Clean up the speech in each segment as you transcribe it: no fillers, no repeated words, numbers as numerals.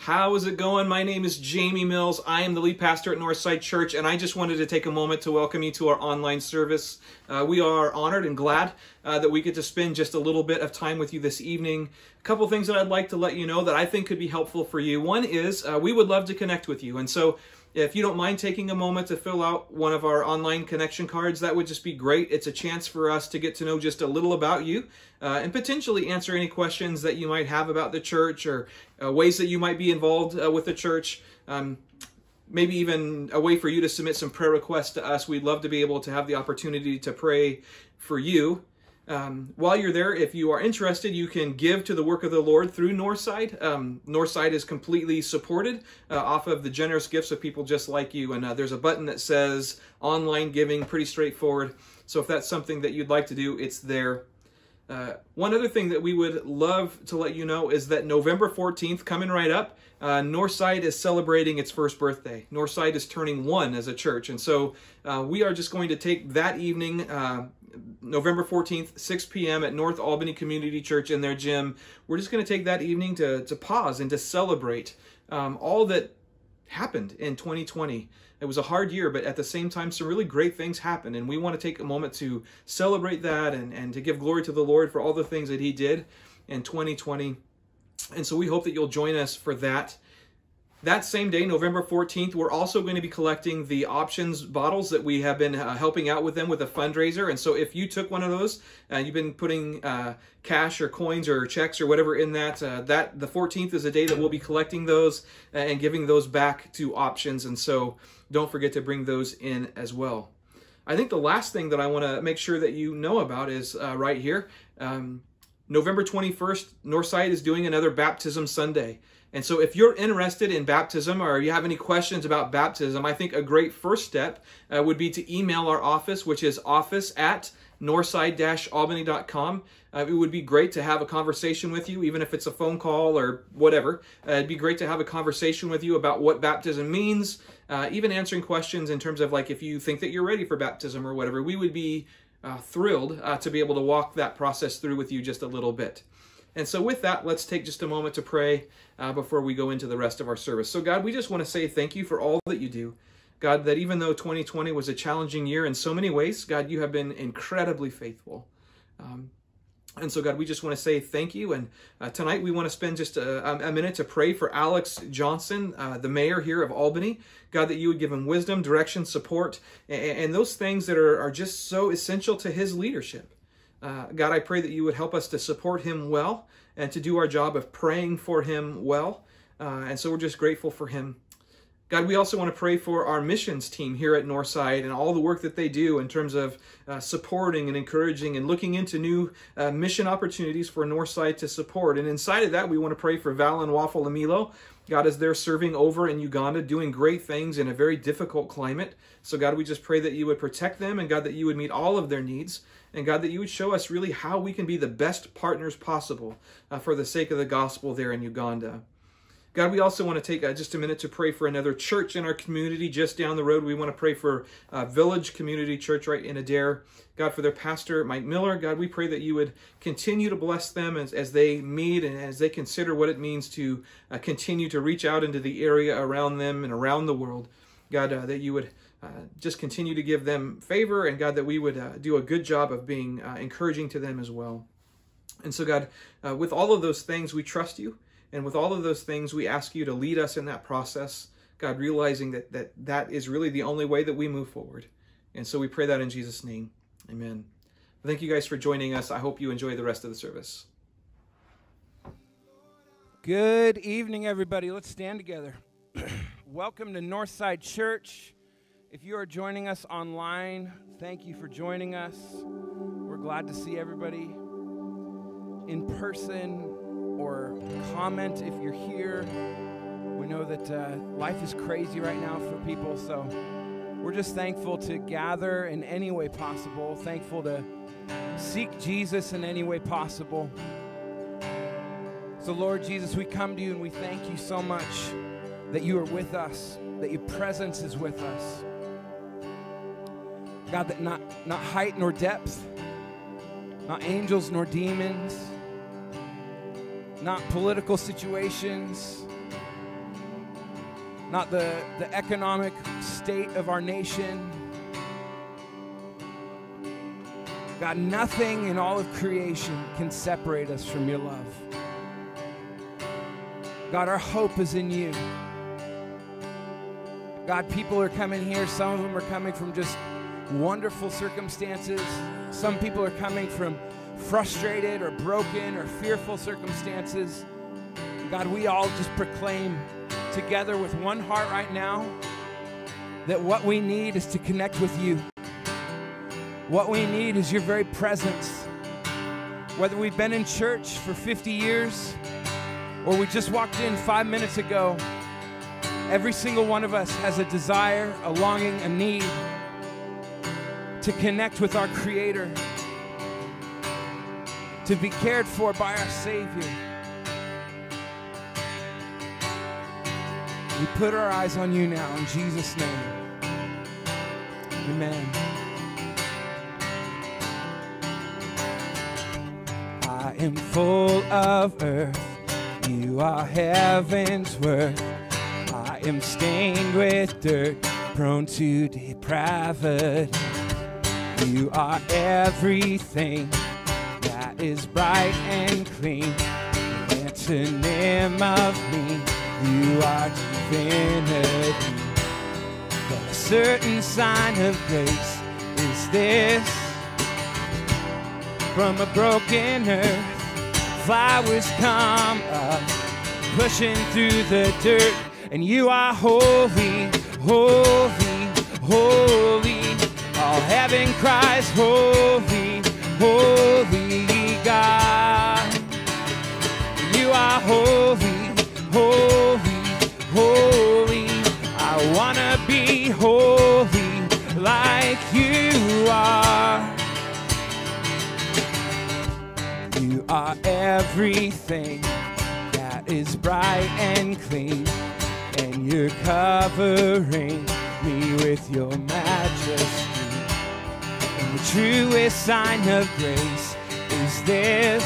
How is it going? My name is Jamie Mills. I am the lead pastor at Northside Church, and I just wanted to take a moment to welcome you to our online service. We are honored and glad that we get to spend just a little bit of time with you this evening. A couple things that I'd like to let you know that I think could be helpful for you. One is we would love to connect with you, and so if you don't mind taking a moment to fill out one of our online connection cards, that would just be great. It's a chance for us to get to know just a little about you and potentially answer any questions that you might have about the church or ways that you might be involved with the church. Maybe even a way for you to submit some prayer requests to us. We'd love to be able to have the opportunity to pray for you. While you're there, if you are interested, you can give to the work of the Lord through Northside. Northside is completely supported off of the generous gifts of people just like you. And there's a button that says online giving, pretty straightforward. So if that's something that you'd like to do, it's there. One other thing that we would love to let you know is that November 14th, coming right up, Northside is celebrating its first birthday. Northside is turning 1 as a church. And so we are just going to take that evening, November 14th, 6 p.m. at North Albany Community Church in their gym. We're just going to take that evening to pause and to celebrate all that happened in 2020. It was a hard year, but at the same time, some really great things happened. And we want to take a moment to celebrate that and to give glory to the Lord for all the things that He did in 2020. And so we hope that you'll join us for that. That same day, November 14th, we're also going to be collecting the options bottles that we have been helping out with them with a fundraiser. And so if you took one of those, you've been putting cash or coins or checks or whatever in that, the 14th is the day that we'll be collecting those and giving those back to options. And so don't forget to bring those in as well. I think the last thing that I want to make sure that you know about is right here. November 21st, Northside is doing another Baptism Sunday. And so if you're interested in baptism or you have any questions about baptism, I think a great first step would be to email our office, which is office@northside-albany.com. It would be great to have a conversation with you, even if it's a phone call or whatever. It'd be great to have a conversation with you about what baptism means, even answering questions in terms of like if you think that you're ready for baptism or whatever. We would be thrilled to be able to walk that process through with you just a little bit. And so with that, let's take just a moment to pray before we go into the rest of our service. So God, we just want to say thank you for all that you do. God, that even though 2020 was a challenging year in so many ways, God, you have been incredibly faithful. And so God, we just want to say thank you. And tonight we want to spend just a minute to pray for Alex Johnson, the mayor here of Albany. God, that you would give him wisdom, direction, support, and those things that are just so essential to his leadership. God, I pray that you would help us to support him well and to do our job of praying for him well. And so we're just grateful for him. God, we also want to pray for our missions team here at Northside and all the work that they do in terms of supporting and encouraging and looking into new mission opportunities for Northside to support. And inside of that, we want to pray for Val and Waffle Amilo. God, as they're serving over in Uganda, doing great things in a very difficult climate. So God, we just pray that you would protect them and God, that you would meet all of their needs. And God, that you would show us really how we can be the best partners possible for the sake of the gospel there in Uganda. God, we also want to take just a minute to pray for another church in our community just down the road. We want to pray for Village Community Church right in Adair. God, for their pastor, Mike Miller. God, we pray that you would continue to bless them as they meet and as they consider what it means to continue to reach out into the area around them and around the world. God, that you would just continue to give them favor, and God, that we would do a good job of being encouraging to them as well. And so God, with all of those things, we trust you. And with all of those things, we ask you to lead us in that process, God, realizing that is really the only way that we move forward. And so we pray that in Jesus' name. Amen. Thank you guys for joining us. I hope you enjoy the rest of the service. Good evening, everybody. Let's stand together. Welcome to Northside Church. If you are joining us online, thank you for joining us. We're glad to see everybody in person, or comment if you're here. We know that life is crazy right now for people, so we're just thankful to gather in any way possible, thankful to seek Jesus in any way possible. So Lord Jesus, we come to you and we thank you so much that you are with us, that your presence is with us. God, that not height nor depth, not angels nor demons, not political situations, not the economic state of our nation. God, nothing in all of creation can separate us from your love. God, our hope is in you. God, people are coming here. Some of them are coming from just wonderful circumstances. Some people are coming from frustrated or broken or fearful circumstances. God, we all just proclaim together with one heart right now that what we need is to connect with you. What we need is your very presence. Whether we've been in church for 50 years or we just walked in 5 minutes ago, every single one of us has a desire, a longing, a need to connect with our Creator, to be cared for by our Savior. We put our eyes on you now in Jesus' name. Amen. I am full of earth. You are heaven's worth. I am stained with dirt, prone to depravity. You are everything that is bright and clean. Antonym of me, you are divinity. But a certain sign of grace is this: from a broken earth, flowers come up, pushing through the dirt. And you are holy, holy, holy. All heaven cries, holy, holy God. You are holy, holy, holy. I wanna be holy like you are. You are everything that is bright and clean, and you're covering me with your majesty. And the truest sign of grace is this: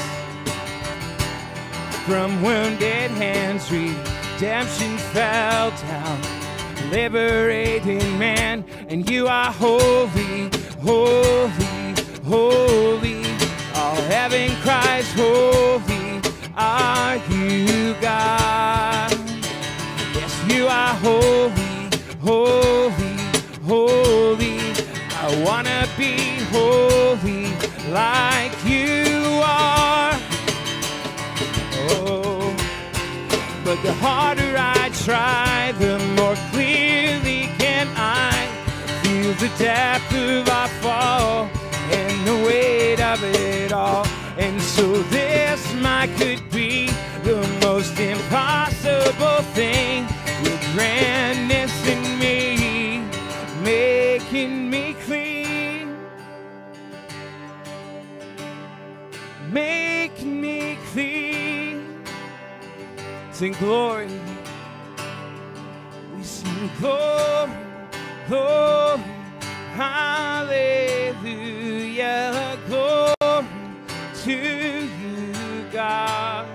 from wounded hands redemption fell down, liberating man. And you are holy, holy, holy. All heaven cries, holy are you, God. Yes, you are holy, holy, holy. I wanna be holy like you are. Oh, but the harder I try, the more clearly can I feel the depth of our fall and the weight of it all. And so this might could be the most impossible thing. Your grandness in me, making me clean, making me clean. Sing glory, we sing glory, glory, hallelujah, glory to you, God.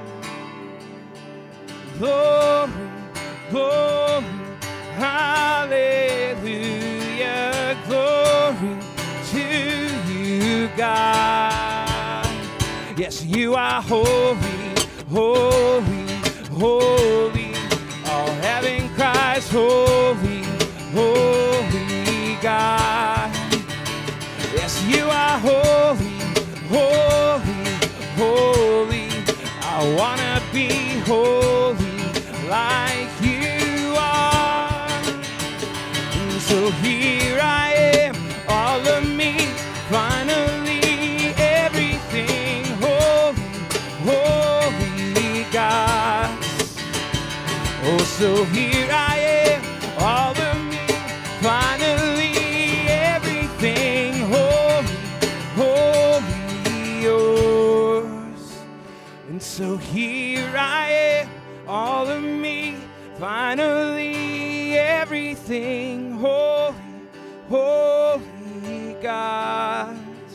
Glory, glory, hallelujah, glory to you, God. Yes, you are holy, holy, holy. All heaven cries, holy, holy God. Yes, you are holy, holy, holy. I wanna be holy like you are. And so here I am, all of me, finally everything holy, holy God. Oh, so here I am, all of me, finally everything holy, holy yours. And so here I am, all of me, finally everything holy, holy God.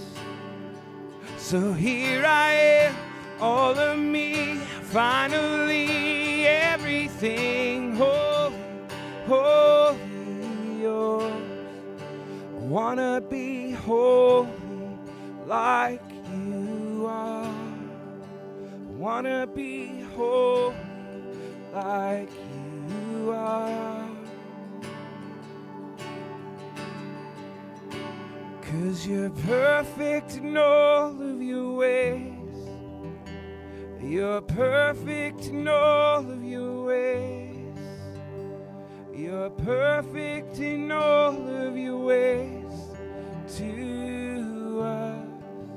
So here I am, all of me, finally everything holy, wanna be holy like you are. Wanna be holy like you are. 'Cause you're perfect in all of your ways. You're perfect in all of your ways. You're perfect in all of your ways to us.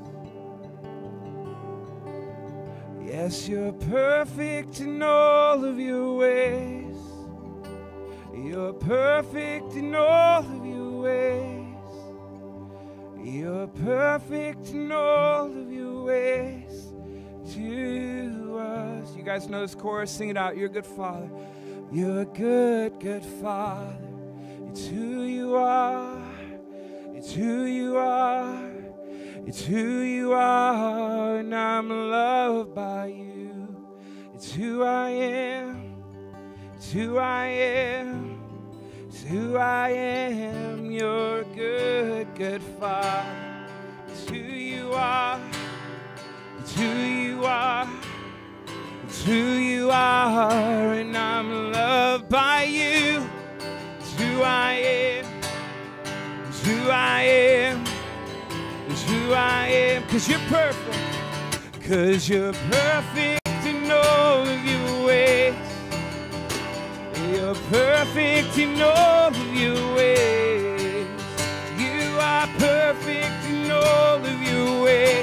Yes, you're perfect in all of your ways. You're perfect in all of your ways. You're perfect in all of your ways to us. You guys know this chorus? Sing it out. You're a good Father. You're a good, good Father. It's who you are. It's who you are. It's who you are. And I'm loved by you. It's who I am. It's who I am. It's who I am. You're a good, good Father. It's who you are. It's who you are. It's who you are. And I'm loved by you. It's who I am. It's who I am. It's who I am. 'Cause you're perfect. 'Cause you're perfect in all of your ways. You're perfect in all of your ways. You are perfect in all of your ways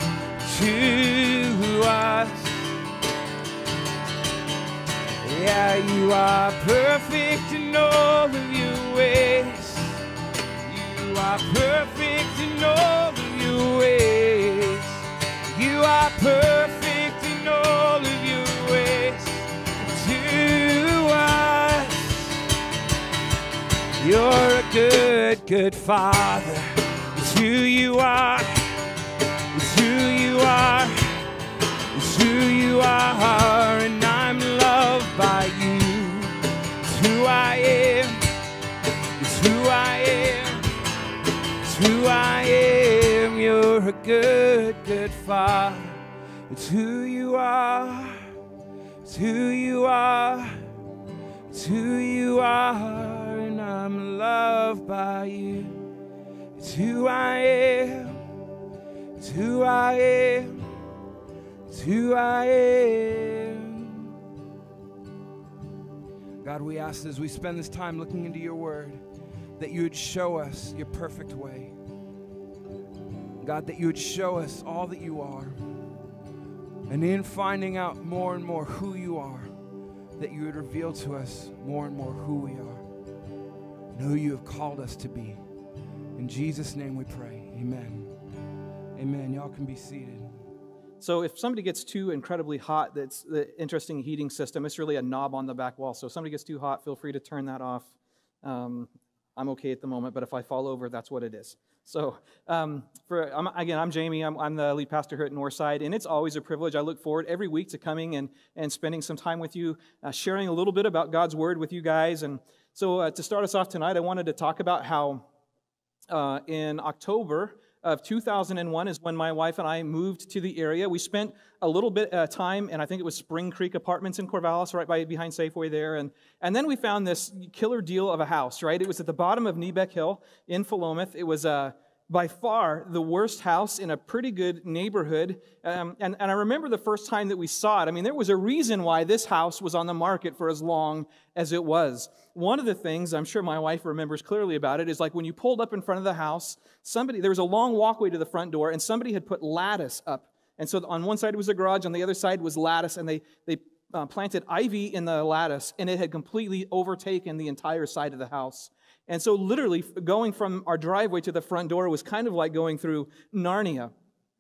to us. Yeah, you are perfect in all of your ways. You are perfect in all of your ways. You are perfect in all of your ways to us. You're a good, good Father. It's who you are. It's who you are. It's who you are. And I'm loved by you. It's who I am. It's who I am. It's who I am. You're a good, good Father. It's who you are. It's who you are. It's who you are. And I'm loved by you. It's who I am. It's who I am. It's who I am. God, we ask as we spend this time looking into your word that you would show us your perfect way. God, that you would show us all that you are. And in finding out more and more who you are, that you would reveal to us more and more who we are and who you have called us to be. In Jesus' name we pray. Amen. Amen. Y'all can be seated. So if somebody gets too incredibly hot, that's the interesting heating system. It's really a knob on the back wall. So if somebody gets too hot, feel free to turn that off. I'm okay at the moment, but if I fall over, that's what it is. So I'm Jamie. I'm the lead pastor here at Northside, and it's always a privilege. I look forward every week to coming and spending some time with you, sharing a little bit about God's Word with you guys. And so to start us off tonight, I wanted to talk about how in October of 2001 is when my wife and I moved to the area. We spent a little bit of time, and I think it was Spring Creek Apartments in Corvallis, right behind Safeway there. And then we found this killer deal of a house, right? It was at the bottom of Nebeck Hill in Philomath. It was by far the worst house in a pretty good neighborhood. And I remember the first time that we saw it. I mean, there was a reason why this house was on the market for as long as it was. One of the things I'm sure my wife remembers clearly about it is like when you pulled up in front of the house, there was a long walkway to the front door, and somebody had put lattice up. And so on one side was a garage, on the other side was lattice, and they planted ivy in the lattice, and it had completely overtaken the entire side of the house. And so literally going from our driveway to the front door was kind of like going through Narnia.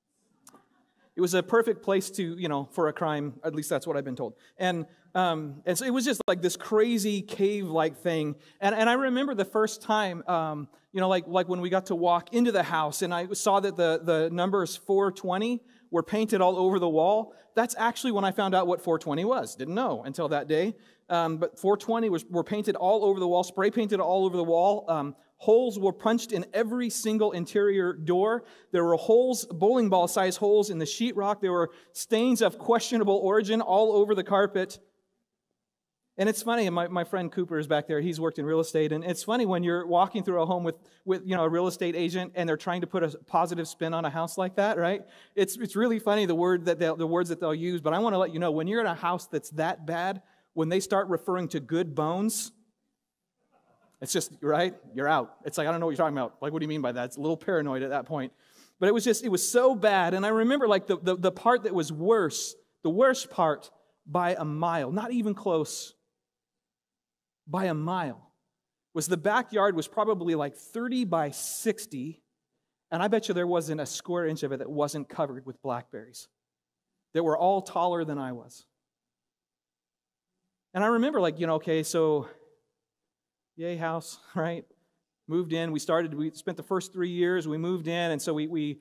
It was a perfect place to, for a crime. At least that's what I've been told. And so it was just like this crazy cave-like thing. And I remember the first time, like when we got to walk into the house and I saw that the numbers 420 were painted all over the wall. That's actually when I found out what 420 was. Didn't know until that day. But 420 were painted all over the wall, spray painted all over the wall. Holes were punched in every single interior door. There were holes, bowling ball-sized holes in the sheetrock. There were stains of questionable origin all over the carpet. And it's funny, my friend Cooper is back there. He's worked in real estate. And it's funny when you're walking through a home with a real estate agent and they're trying to put a positive spin on a house like that, right? It's really funny the words that they'll use. But I want to let you know, when you're in a house that's that bad, when they start referring to good bones, it's just, right? You're out. It's like, I don't know what you're talking about. Like, what do you mean by that? It's a little paranoid at that point. But it was so bad. And I remember like the part that was worse, the worst part by a mile, not even close, by a mile, was the backyard was probably like 30 by 60. And I bet you there wasn't a square inch of it that wasn't covered with blackberries that were all taller than I was. And I remember like, okay, so yay house, right? Moved in. We spent the first 3 years. We moved in, and so we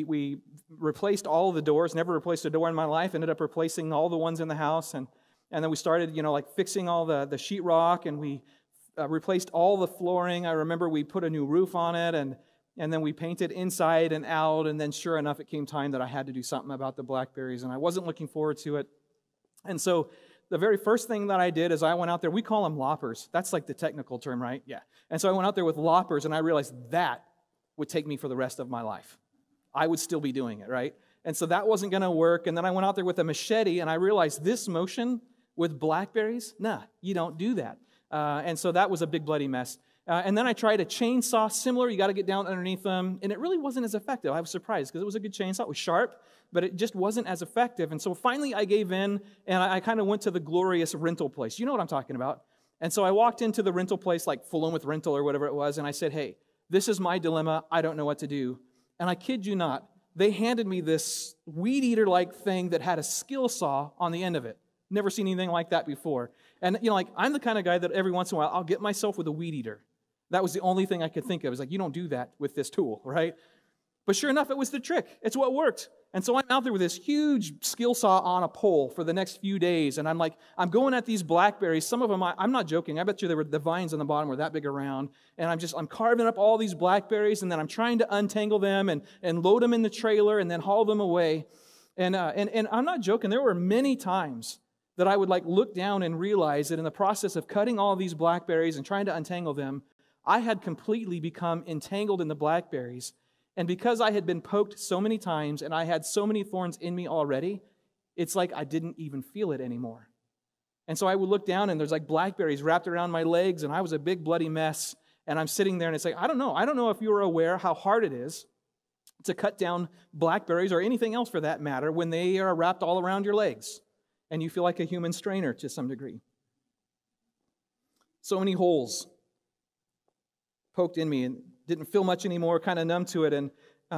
replaced all of the doors. Never replaced a door in my life. Ended up replacing all the ones in the house, and then we started, like fixing all the sheetrock, and we replaced all the flooring. I remember we put a new roof on it, and then we painted inside and out. And then, sure enough, it came time that I had to do something about the blackberries, and I wasn't looking forward to it. And so the very first thing that I did is I went out there. We call them loppers. That's like the technical term, right? Yeah. And so I went out there with loppers, and I realized that would take me for the rest of my life. I would still be doing it, right? And so that wasn't going to work. And then I went out there with a machete, and I realized this motion with blackberries, nah, you don't do that. And so that was a big bloody mess. And then I tried a chainsaw similar. You got to get down underneath them. And it really wasn't as effective. I was surprised because it was a good chainsaw. It was sharp, but it just wasn't as effective. And so finally I gave in, and I kind of went to the glorious rental place. You know what I'm talking about. And so I walked into the rental place, like Full On with Rental or whatever it was, and I said, hey, this is my dilemma. I don't know what to do. And I kid you not, they handed me this weed eater-like thing that had a skill saw on the end of it. Never seen anything like that before. And, like, I'm the kind of guy that every once in a while, I'll get myself with a weed eater. That was the only thing I could think of. It was like, you don't do that with this tool, right? But sure enough, it was the trick. It's what worked. And so I'm out there with this huge skill saw on a pole for the next few days. And I'm going at these blackberries. Some of them, I'm not joking. I bet you the vines on the bottom were that big around. And I'm carving up all these blackberries. And then I'm trying to untangle them and load them in the trailer and then haul them away. And I'm not joking. There were many times that I would look down and realize that in the process of cutting all these blackberries and trying to untangle them, I had completely become entangled in the blackberries. And because I had been poked so many times and I had so many thorns in me already, it's like I didn't even feel it anymore. And so I would look down and there's blackberries wrapped around my legs and I was a big bloody mess. And I'm sitting there and it's like, I don't know if you were aware how hard it is to cut down blackberries or anything else for that matter when they are wrapped all around your legs and you feel like a human strainer to some degree. So many holes poked in me and didn't feel much anymore, kind of numb to it. And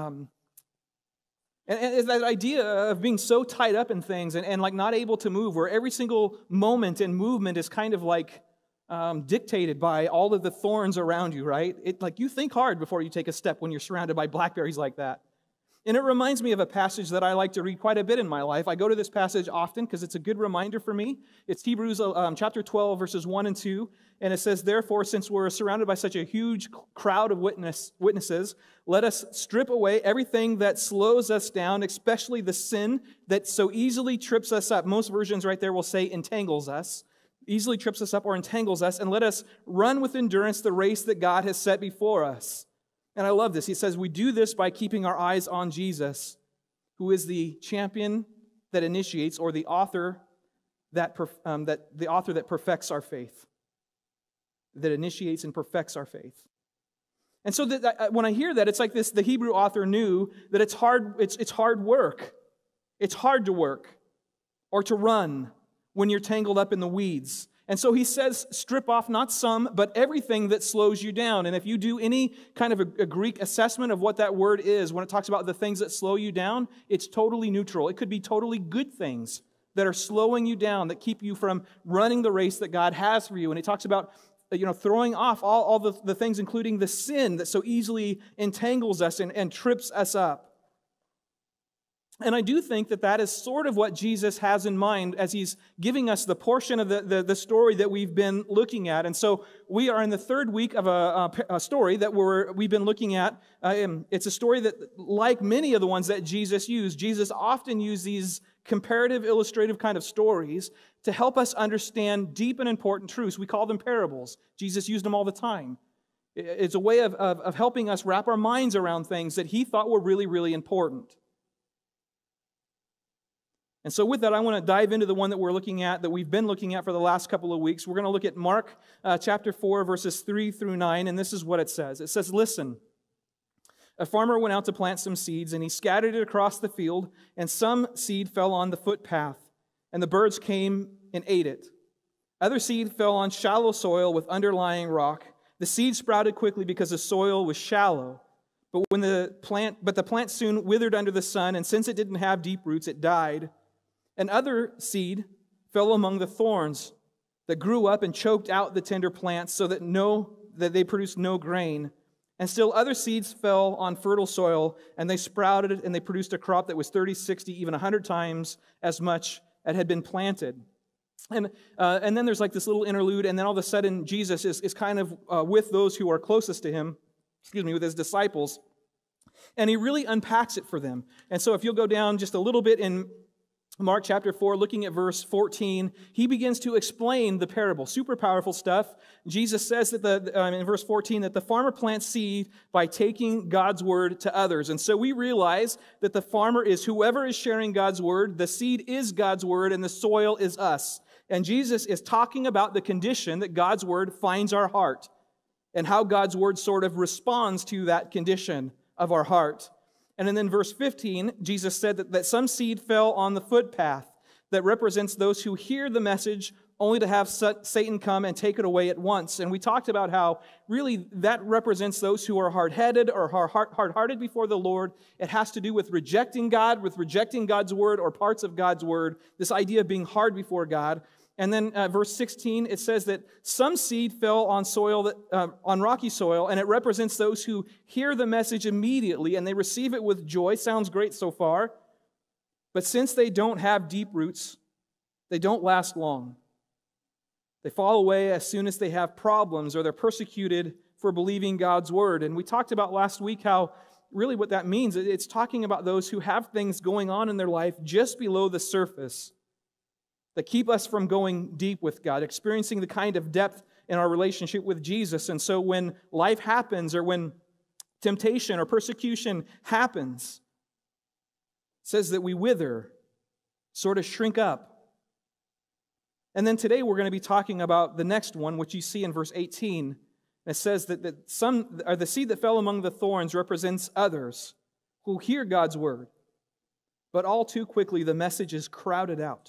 that idea of being so tied up in things and not able to move, where every single moment and movement is kind of dictated by all of the thorns around you, right? You think hard before you take a step when you're surrounded by blackberries like that. And it reminds me of a passage that I like to read quite a bit in my life. I go to this passage often because it's a good reminder for me. It's Hebrews chapter 12, verses 1 and 2. And it says, therefore, since we're surrounded by such a huge crowd of witnesses, let us strip away everything that slows us down, especially the sin that so easily trips us up. Most versions right there will say entangles us. Easily trips us up or entangles us. And let us run with endurance the race that God has set before us. And I love this. He says, we do this by keeping our eyes on Jesus, who is the champion that initiates, or the author that perfects our faith. That initiates and perfects our faith. And so when I hear that, it's like this: the Hebrew author knew that it's hard work. It's hard to work or to run when you're tangled up in the weeds. And so he says, strip off not some, but everything that slows you down. And if you do any kind of a Greek assessment of what that word is, when it talks about the things that slow you down, it's totally neutral. It could be totally good things that are slowing you down, that keep you from running the race that God has for you. And he talks about throwing off all the things, including the sin that so easily entangles us and trips us up. And I do think that that is sort of what Jesus has in mind as he's giving us the portion of the story that we've been looking at. And so we are in the third week of a story that we've been looking at. It's a story that, like many of the ones that Jesus used, Jesus often used these comparative, illustrative kind of stories to help us understand deep and important truths. We call them parables. Jesus used them all the time. It's a way of helping us wrap our minds around things that he thought were really, really important. And so with that, I want to dive into the one that we're looking at, that we've been looking at for the last couple of weeks. We're going to look at Mark chapter 4, verses 3 through 9, and this is what it says. It says, "Listen, a farmer went out to plant some seeds, and he scattered it across the field, and some seed fell on the footpath, and the birds came and ate it. Other seed fell on shallow soil with underlying rock. The seed sprouted quickly because the soil was shallow. But the plant soon withered under the sun, and since it didn't have deep roots, it died. And other seed fell among the thorns that grew up and choked out the tender plants so that they produced no grain. And still other seeds fell on fertile soil, and they sprouted and they produced a crop that was 30, 60, even 100 times as much as had been planted." And then there's like this little interlude, and then all of a sudden Jesus is kind of with those who are closest to him, with his disciples, and he really unpacks it for them. And so if you'll go down just a little bit in Mark chapter 4, looking at verse 14, he begins to explain the parable. Super powerful stuff. Jesus says that in verse 14 that the farmer plants seed by taking God's word to others. And so we realize that the farmer is whoever is sharing God's word, the seed is God's word, and the soil is us. And Jesus is talking about the condition that God's word finds our heart and how God's word sort of responds to that condition of our heart. And then in verse 15, Jesus said that some seed fell on the footpath that represents those who hear the message only to have Satan come and take it away at once. And we talked about how really that represents those who are hard-headed or hard-hearted before the Lord. It has to do with rejecting God, with rejecting God's word or parts of God's word, this idea of being hard before God. And then verse 16, it says that some seed fell on on rocky soil, and it represents those who hear the message immediately and they receive it with joy. Sounds great so far. But since they don't have deep roots, they don't last long. They fall away as soon as they have problems or they're persecuted for believing God's word. And we talked about last week how really what that means. It's talking about those who have things going on in their life just below the surface that keep us from going deep with God, experiencing the kind of depth in our relationship with Jesus. And so when life happens or when temptation or persecution happens, it says that we wither, sort of shrink up. And then today we're going to be talking about the next one, which you see in verse 18. It says that some, or the seed that fell among the thorns represents others who hear God's word, but all too quickly the message is crowded out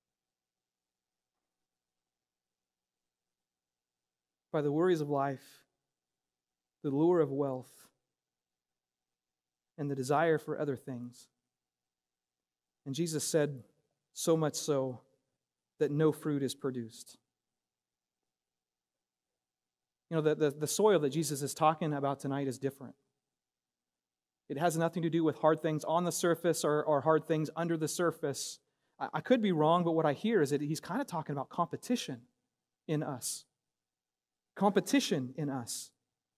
by the worries of life, the lure of wealth, and the desire for other things. And Jesus said, so much so that no fruit is produced. You know, the soil that Jesus is talking about tonight is different. It has nothing to do with hard things on the surface or hard things under the surface. I could be wrong, but what I hear is that he's kind of talking about competition in us. Competition in us.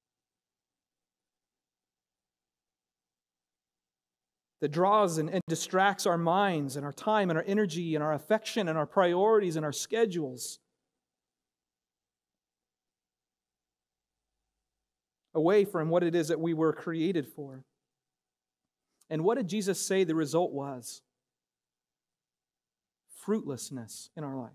That draws and distracts our minds and our time and our energy and our affection and our priorities and our schedules away from what it is that we were created for. And what did Jesus say the result was? Fruitlessness in our life.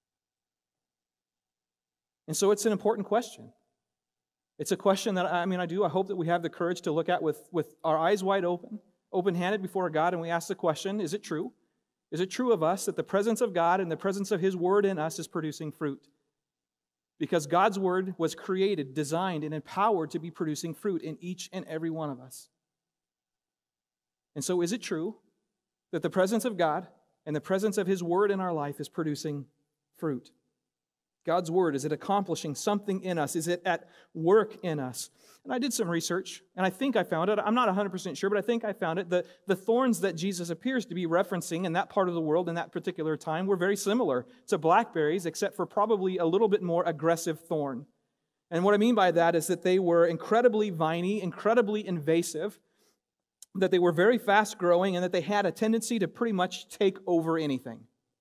And so it's an important question. It's a question that, I hope that we have the courage to look at with our eyes wide open, open-handed before God, and we ask the question, is it true? Is it true of us that the presence of God and the presence of His Word in us is producing fruit? Because God's Word was created, designed, and empowered to be producing fruit in each and every one of us. And so is it true that the presence of God and the presence of His Word in our life is producing fruit? God's Word, is it accomplishing something in us? Is it at work in us? And I did some research, and I think I found it. I'm not 100% sure, but I think I found it. The thorns that Jesus appears to be referencing in that part of the world in that particular time were very similar to blackberries, except for probably a little bit more aggressive thorn. And what I mean by that is that they were incredibly viney, incredibly invasive, that they were very fast growing, and that they had a tendency to pretty much take over anything.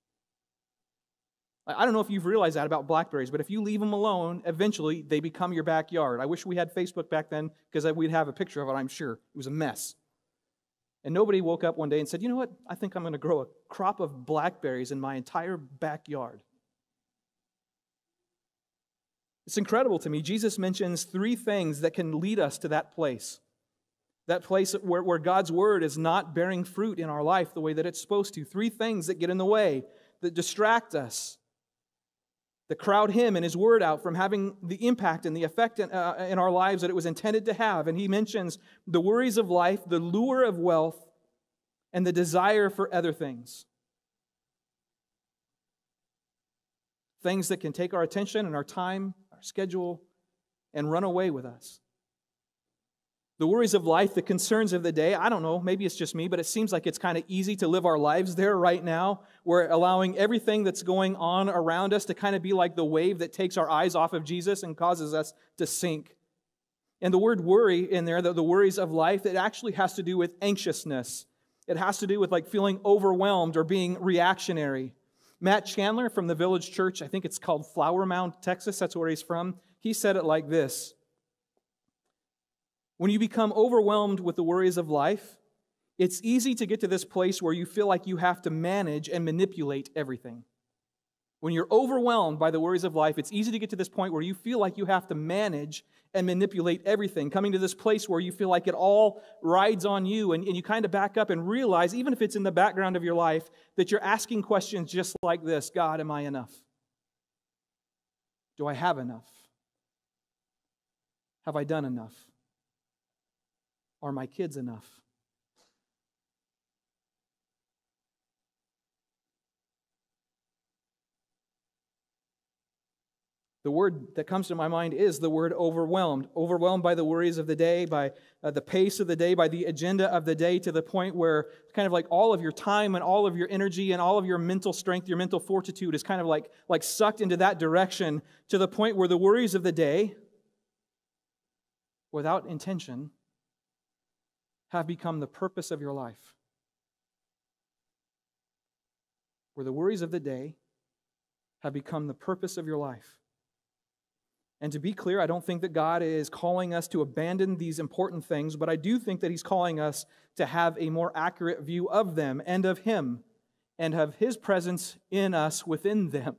I don't know if you've realized that about blackberries, but if you leave them alone, eventually they become your backyard. I wish we had Facebook back then because we'd have a picture of it, I'm sure. It was a mess. And nobody woke up one day and said, you know what, I think I'm going to grow a crop of blackberries in my entire backyard. It's incredible to me. Jesus mentions 3 things that can lead us to that place. That place where God's Word is not bearing fruit in our life the way that it's supposed to. 3 things that get in the way, that distract us, that crowd Him and His Word out from having the impact and the effect in our lives that it was intended to have. And He mentions the worries of life, the lure of wealth, and the desire for other things. Things that can take our attention and our time, our schedule, and run away with us. The worries of life, the concerns of the day, I don't know, maybe it's just me, but it seems like it's kind of easy to live our lives there right now. We're allowing everything that's going on around us to kind of be like the wave that takes our eyes off of Jesus and causes us to sink. And the word worry in there, the worries of life, it actually has to do with anxiousness. It has to do with like feeling overwhelmed or being reactionary. Matt Chandler from the Village Church, I think it's called Flower Mound, Texas, that's where he's from, he said it like this: when you become overwhelmed with the worries of life, it's easy to get to this place where you feel like you have to manage and manipulate everything. When you're overwhelmed by the worries of life, it's easy to get to this point where you feel like you have to manage and manipulate everything, coming to this place where you feel like it all rides on you, and you kind of back up and realize, even if it's in the background of your life, that you're asking questions just like this: God, am I enough? Do I have enough? Have I done enough? Are my kids enough? The word that comes to my mind is the word overwhelmed. Overwhelmed by the worries of the day, by the pace of the day, by the agenda of the day, to the point where kind of like all of your time and all of your energy and all of your mental strength, your mental fortitude is kind of like sucked into that direction, to the point where the worries of the day, without intention, have become the purpose of your life. Where the worries of the day have become the purpose of your life. And to be clear, I don't think that God is calling us to abandon these important things, but I do think that He's calling us to have a more accurate view of them and of Him, and of His presence in us within them.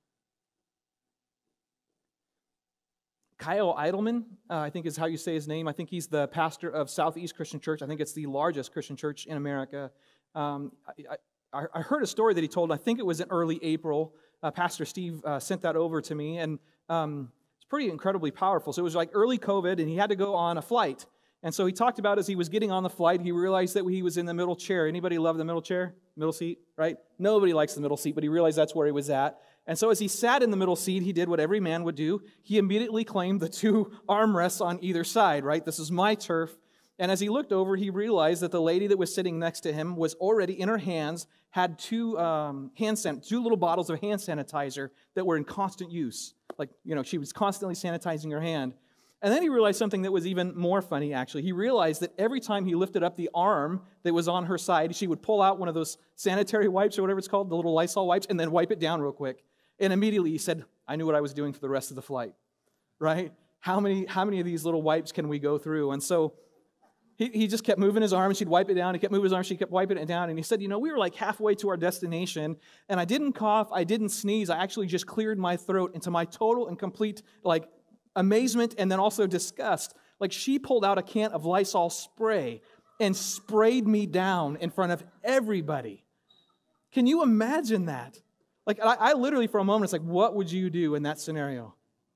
Kyle Idleman, I think is how you say his name. I think he's the pastor of Southeast Christian Church. I think it's the largest Christian church in America. I heard a story that he told. I think it was in early April. Pastor Steve sent that over to me, and it's pretty incredibly powerful. So it was like early COVID, and he had to go on a flight. And so he talked about, as he was getting on the flight, he realized that he was in the middle chair. Anybody love the middle chair? Middle seat, right? Nobody likes the middle seat, but he realized that's where he was at. And so as he sat in the middle seat, he did what every man would do. He immediately claimed the 2 armrests on either side, right? This is my turf. And as he looked over, he realized that the lady that was sitting next to him was already in her hands, had 2 little bottles of hand sanitizer that were in constant use. Like, she was constantly sanitizing her hand. And then he realized something that was even more funny, actually. He realized that every time he lifted up the arm that was on her side, she would pull out one of those sanitary wipes or whatever it's called, the little Lysol wipes, and then wipe it down real quick. And immediately he said, I knew what I was doing for the rest of the flight, right? How many of these little wipes can we go through? And so he just kept moving his arm, and she'd wipe it down. He kept moving his arm, she kept wiping it down. And he said, we were like halfway to our destination, and I didn't cough, I didn't sneeze. I actually just cleared my throat, into my total and complete, amazement and then also disgust. She pulled out a can of Lysol spray and sprayed me down in front of everybody. Can you imagine that? I literally, for a moment, it's like, what would you do in that scenario?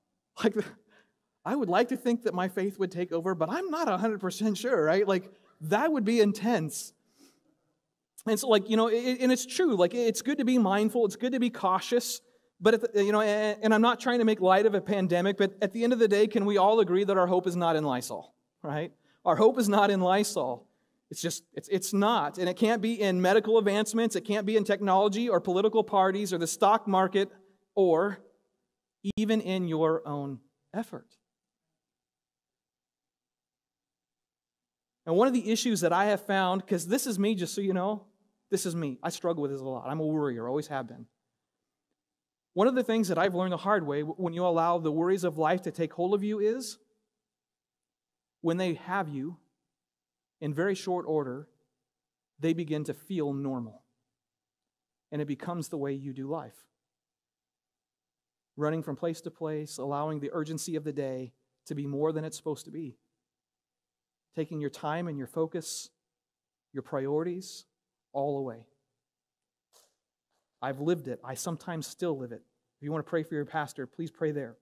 I would like to think that my faith would take over, but I'm not 100% sure, right? That would be intense. And so, and it's true. It's good to be mindful. It's good to be cautious. But, and I'm not trying to make light of a pandemic, but at the end of the day, can we all agree that our hope is not in Lysol, right? Our hope is not in Lysol. It's not. And it can't be in medical advancements. It can't be in technology or political parties or the stock market or even in your own effort. And one of the issues that I have found, because this is me, just so you know, this is me. I struggle with this a lot. I'm a worrier, always have been. One of the things that I've learned the hard way when you allow the worries of life to take hold of you is when they have you in very short order, they begin to feel normal. And it becomes the way you do life. Running from place to place, allowing the urgency of the day to be more than it's supposed to be. Taking your time and your focus, your priorities, all away. I've lived it. I sometimes still live it. If you want to pray for your pastor, please pray there.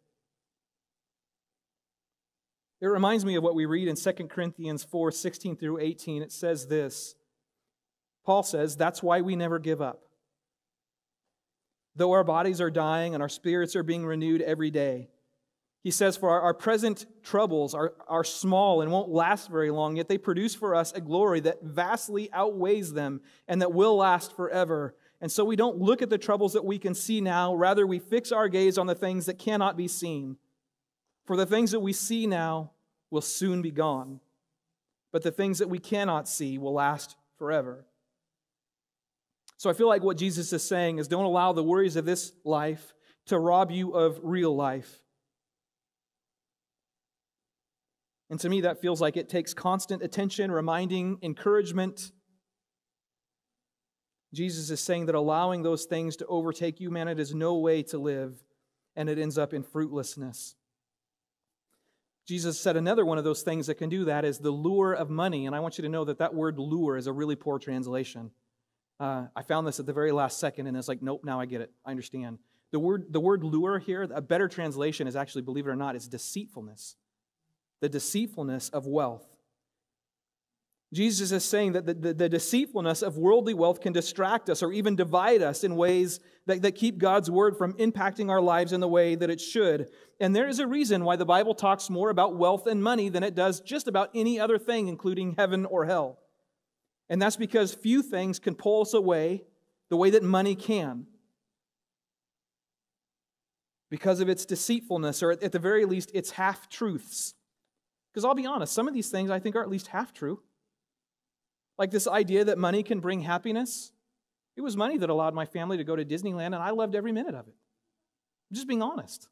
It reminds me of what we read in 2 Corinthians 4, 16 through 18. It says this. Paul says, that's why we never give up. Though our bodies are dying and our spirits are being renewed every day. He says, for our present troubles are small and won't last very long, yet they produce for us a glory that vastly outweighs them and that will last forever. And so we don't look at the troubles that we can see now. Rather, we fix our gaze on the things that cannot be seen. For the things that we see now will soon be gone. But the things that we cannot see will last forever. So I feel like what Jesus is saying is don't allow the worries of this life to rob you of real life. And to me, that feels like it takes constant attention, reminding, encouragement. Jesus is saying that allowing those things to overtake you, man, it is no way to live, and it ends up in fruitlessness. Jesus said another one of those things that can do that is the lure of money, and I want you to know that that word lure is a really poor translation. I found this at the very last second, and it's like, nope, now I get it. I understand. The word lure here, a better translation is actually, believe it or not, is deceitfulness. The deceitfulness of wealth. Jesus is saying that the deceitfulness of worldly wealth can distract us or even divide us in ways that keep God's word from impacting our lives in the way that it should. And there is a reason why the Bible talks more about wealth and money than it does just about any other thing, including heaven or hell. And that's because few things can pull us away the way that money can. Because of its deceitfulness, or at the very least, its half-truths. Because I'll be honest, some of these things I think are at least half true. Like this idea that money can bring happiness. It was money that allowed my family to go to Disneyland, and I loved every minute of it. I'm just being honest.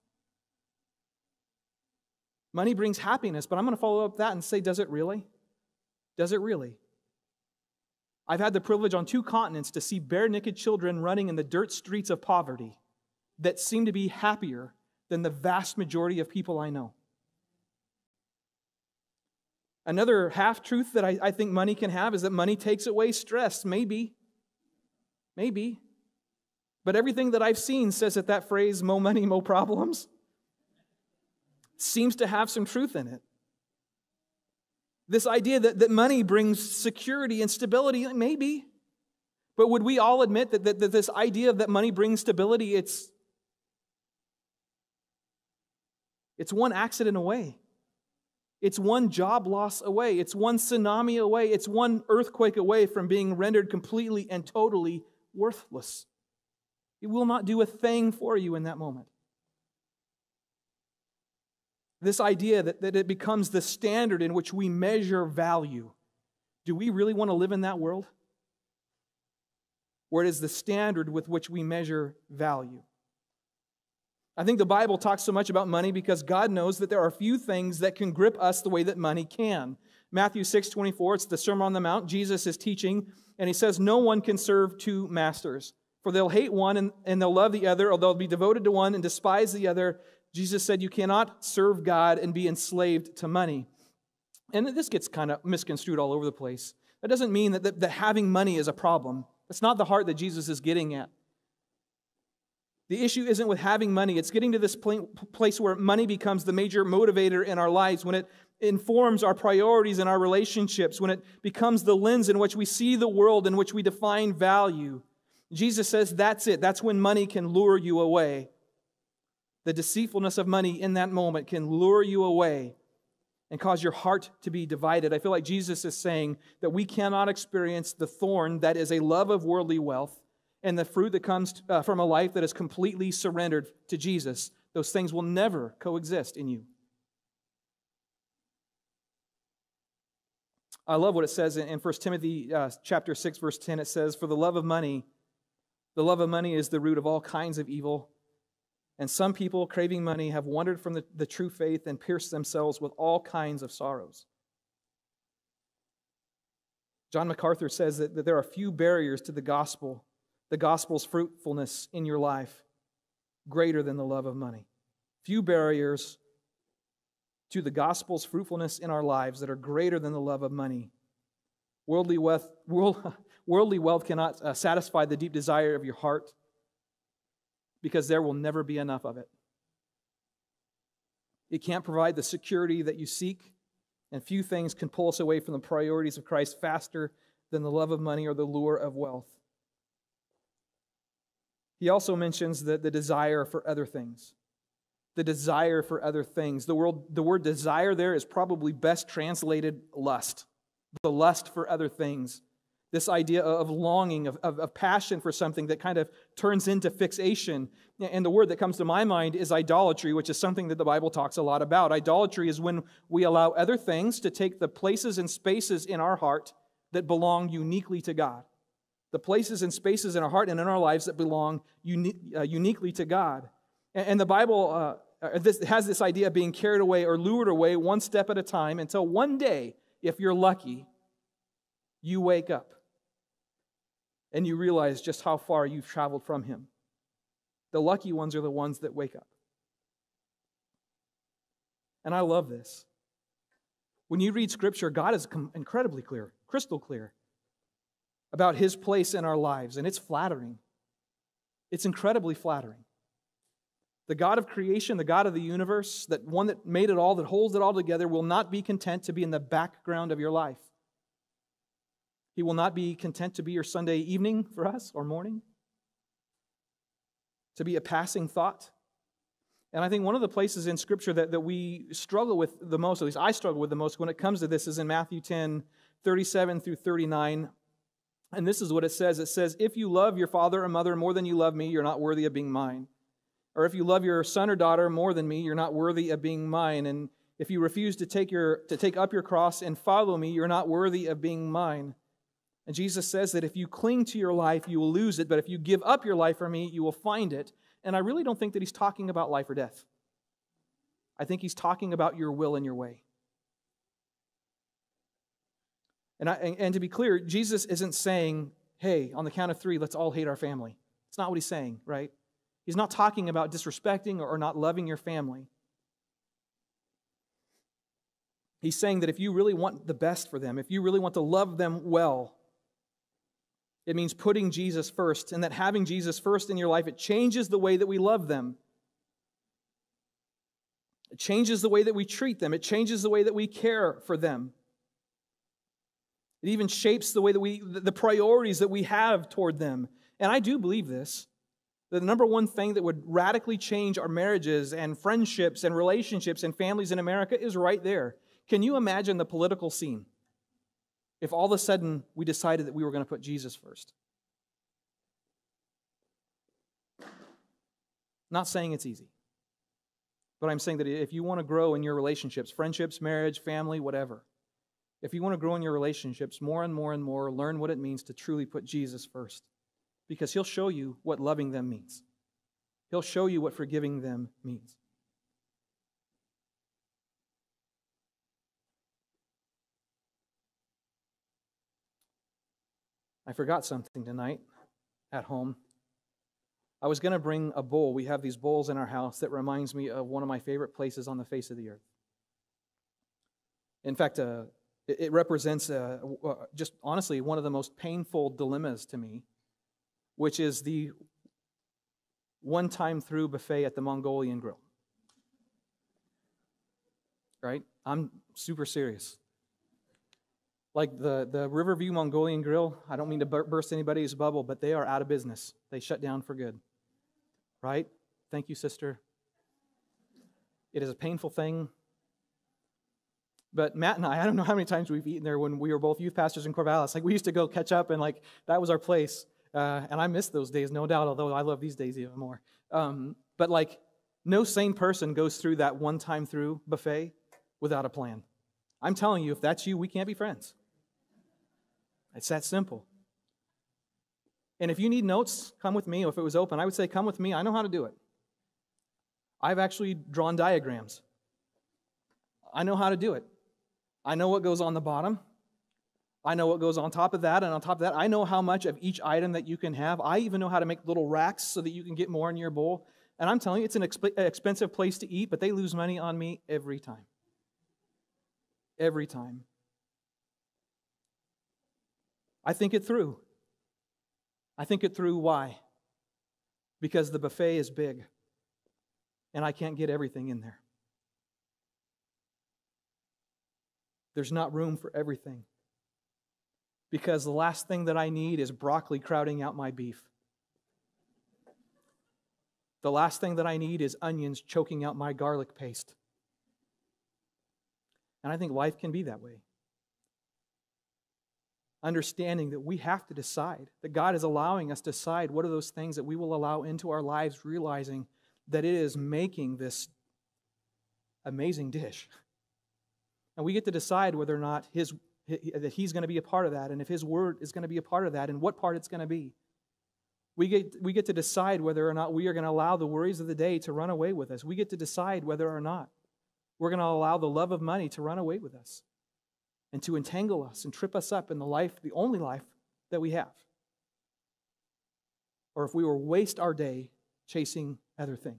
Money brings happiness, but I'm going to follow up that and say, does it really? Does it really? I've had the privilege on 2 continents to see bare-naked children running in the dirt streets of poverty that seem to be happier than the vast majority of people I know. Another half-truth that I think money can have is that money takes away stress. Maybe. But everything that I've seen says that phrase, mo money, mo problems, seems to have some truth in it. This idea that money brings security and stability, maybe. But would we all admit that this idea that money brings stability, it's one accident away. It's one job loss away. It's one tsunami away. It's one earthquake away from being rendered completely and totally worthless. It will not do a thing for you in that moment. This idea that it becomes the standard in which we measure value. Do we really want to live in that world? Where it is the standard with which we measure value? I think the Bible talks so much about money because God knows that there are few things that can grip us the way that money can. Matthew 6:24, it's the Sermon on the Mount. Jesus is teaching, and he says, no one can serve 2 masters, for they'll hate one and they'll love the other, or they'll be devoted to one and despise the other. Jesus said you cannot serve God and be enslaved to money. And this gets kind of misconstrued all over the place. That doesn't mean that having money is a problem. That's not the heart that Jesus is getting at. The issue isn't with having money. It's getting to this place where money becomes the major motivator in our lives, when it informs our priorities and our relationships, when it becomes the lens in which we see the world, in which we define value. Jesus says that's it. That's when money can lure you away. The deceitfulness of money in that moment can lure you away and cause your heart to be divided. I feel like Jesus is saying that we cannot experience the thorn that is a love of worldly wealth and the fruit that comes from a life that is completely surrendered to Jesus. Those things will never coexist in you. I love what it says in 1 Timothy chapter 6, verse 10. It says, "For the love of money is the root of all kinds of evil. And some people, craving money, have wandered from the true faith and pierced themselves with all kinds of sorrows." John MacArthur says that there are few barriers to the gospel's fruitfulness in your life, greater than the love of money. Few barriers to the gospel's fruitfulness in our lives that are greater than the love of money. Worldly wealth cannot satisfy the deep desire of your heart, because there will never be enough of it. It can't provide the security that you seek, and few things can pull us away from the priorities of Christ faster than the love of money or the lure of wealth. He also mentions the desire for other things. The desire for other things. The word desire there is probably best translated lust. The lust for other things. This idea of longing, of passion for something that kind of turns into fixation. And the word that comes to my mind is idolatry, which is something that the Bible talks a lot about. Idolatry is when we allow other things to take the places and spaces in our heart that belong uniquely to God. The places and spaces in our heart and in our lives that belong uniquely to God. And the Bible has this idea of being carried away or lured away one step at a time until one day, if you're lucky, you wake up and you realize just how far you've traveled from Him. The lucky ones are the ones that wake up. And I love this. When you read Scripture, God is incredibly clear, crystal clear, about His place in our lives, and it's flattering. It's incredibly flattering. The God of creation, the God of the universe, that one that made it all, that holds it all together, will not be content to be in the background of your life. He will not be content to be your Sunday evening for us, or morning, to be a passing thought. And I think one of the places in Scripture that we struggle with the most, at least I struggle with the most when it comes to this, is in Matthew 10, 37 through 39. And this is what it says. It says, "If you love your father or mother more than you love me, you're not worthy of being mine. Or if you love your son or daughter more than me, you're not worthy of being mine. And if you refuse to take up your cross and follow me, you're not worthy of being mine." And Jesus says that if you cling to your life, you will lose it. But if you give up your life for me, you will find it. And I really don't think that He's talking about life or death. I think He's talking about your will and your way. And to be clear, Jesus isn't saying, hey, on the count of 3, let's all hate our family. It's not what He's saying, right? He's not talking about disrespecting or not loving your family. He's saying that if you really want the best for them, if you really want to love them well, it means putting Jesus first, and that having Jesus first in your life, it changes the way that we love them. It changes the way that we treat them. It changes the way that we care for them. It even shapes the way that the priorities that we have toward them. And I do believe this, that the number one thing that would radically change our marriages and friendships and relationships and families in America is right there. Can you imagine the political scene if all of a sudden we decided that we were going to put Jesus first? Not saying it's easy, but I'm saying that if you want to grow in your relationships, friendships, marriage, family, whatever, if you want to grow in your relationships more and more and more, learn what it means to truly put Jesus first, because He'll show you what loving them means. He'll show you what forgiving them means. I forgot something tonight at home. I was going to bring a bowl. We have these bowls in our house that reminds me of one of my favorite places on the face of the earth. In fact, it represents just honestly one of the most painful dilemmas to me, which is the one-time-through buffet at the Mongolian Grill. Right? I'm super serious. Like the Riverview Mongolian Grill, I don't mean to burst anybody's bubble, but they are out of business. They shut down for good. Right? Thank you, sister. It is a painful thing. But Matt and I don't know how many times we've eaten there when we were both youth pastors in Corvallis. Like, we used to go catch up, and like that was our place. And I miss those days, no doubt, although I love these days even more. But like, no sane person goes through that one-time through buffet without a plan. I'm telling you, if that's you, we can't be friends. It's that simple. And if you need notes, come with me. If it was open, I would say, come with me. I know how to do it. I've actually drawn diagrams. I know how to do it. I know what goes on the bottom. I know what goes on top of that, and on top of that, I know how much of each item that you can have. I even know how to make little racks so that you can get more in your bowl. And I'm telling you, it's an expensive place to eat, but they lose money on me every time. Every time. I think it through. I think it through. Why? Because the buffet is big, and I can't get everything in there. There's not room for everything. Because the last thing that I need is broccoli crowding out my beef. The last thing that I need is onions choking out my garlic paste. And I think life can be that way. Understanding that we have to decide, that God is allowing us to decide what are those things that we will allow into our lives, realizing that it is making this amazing dish. And we get to decide whether or not that He's going to be a part of that, and if His Word is going to be a part of that, and what part it's going to be. We get to decide whether or not we are going to allow the worries of the day to run away with us. We get to decide whether or not we're going to allow the love of money to run away with us and to entangle us and trip us up in the only life that we have. Or if we will waste our day chasing other things.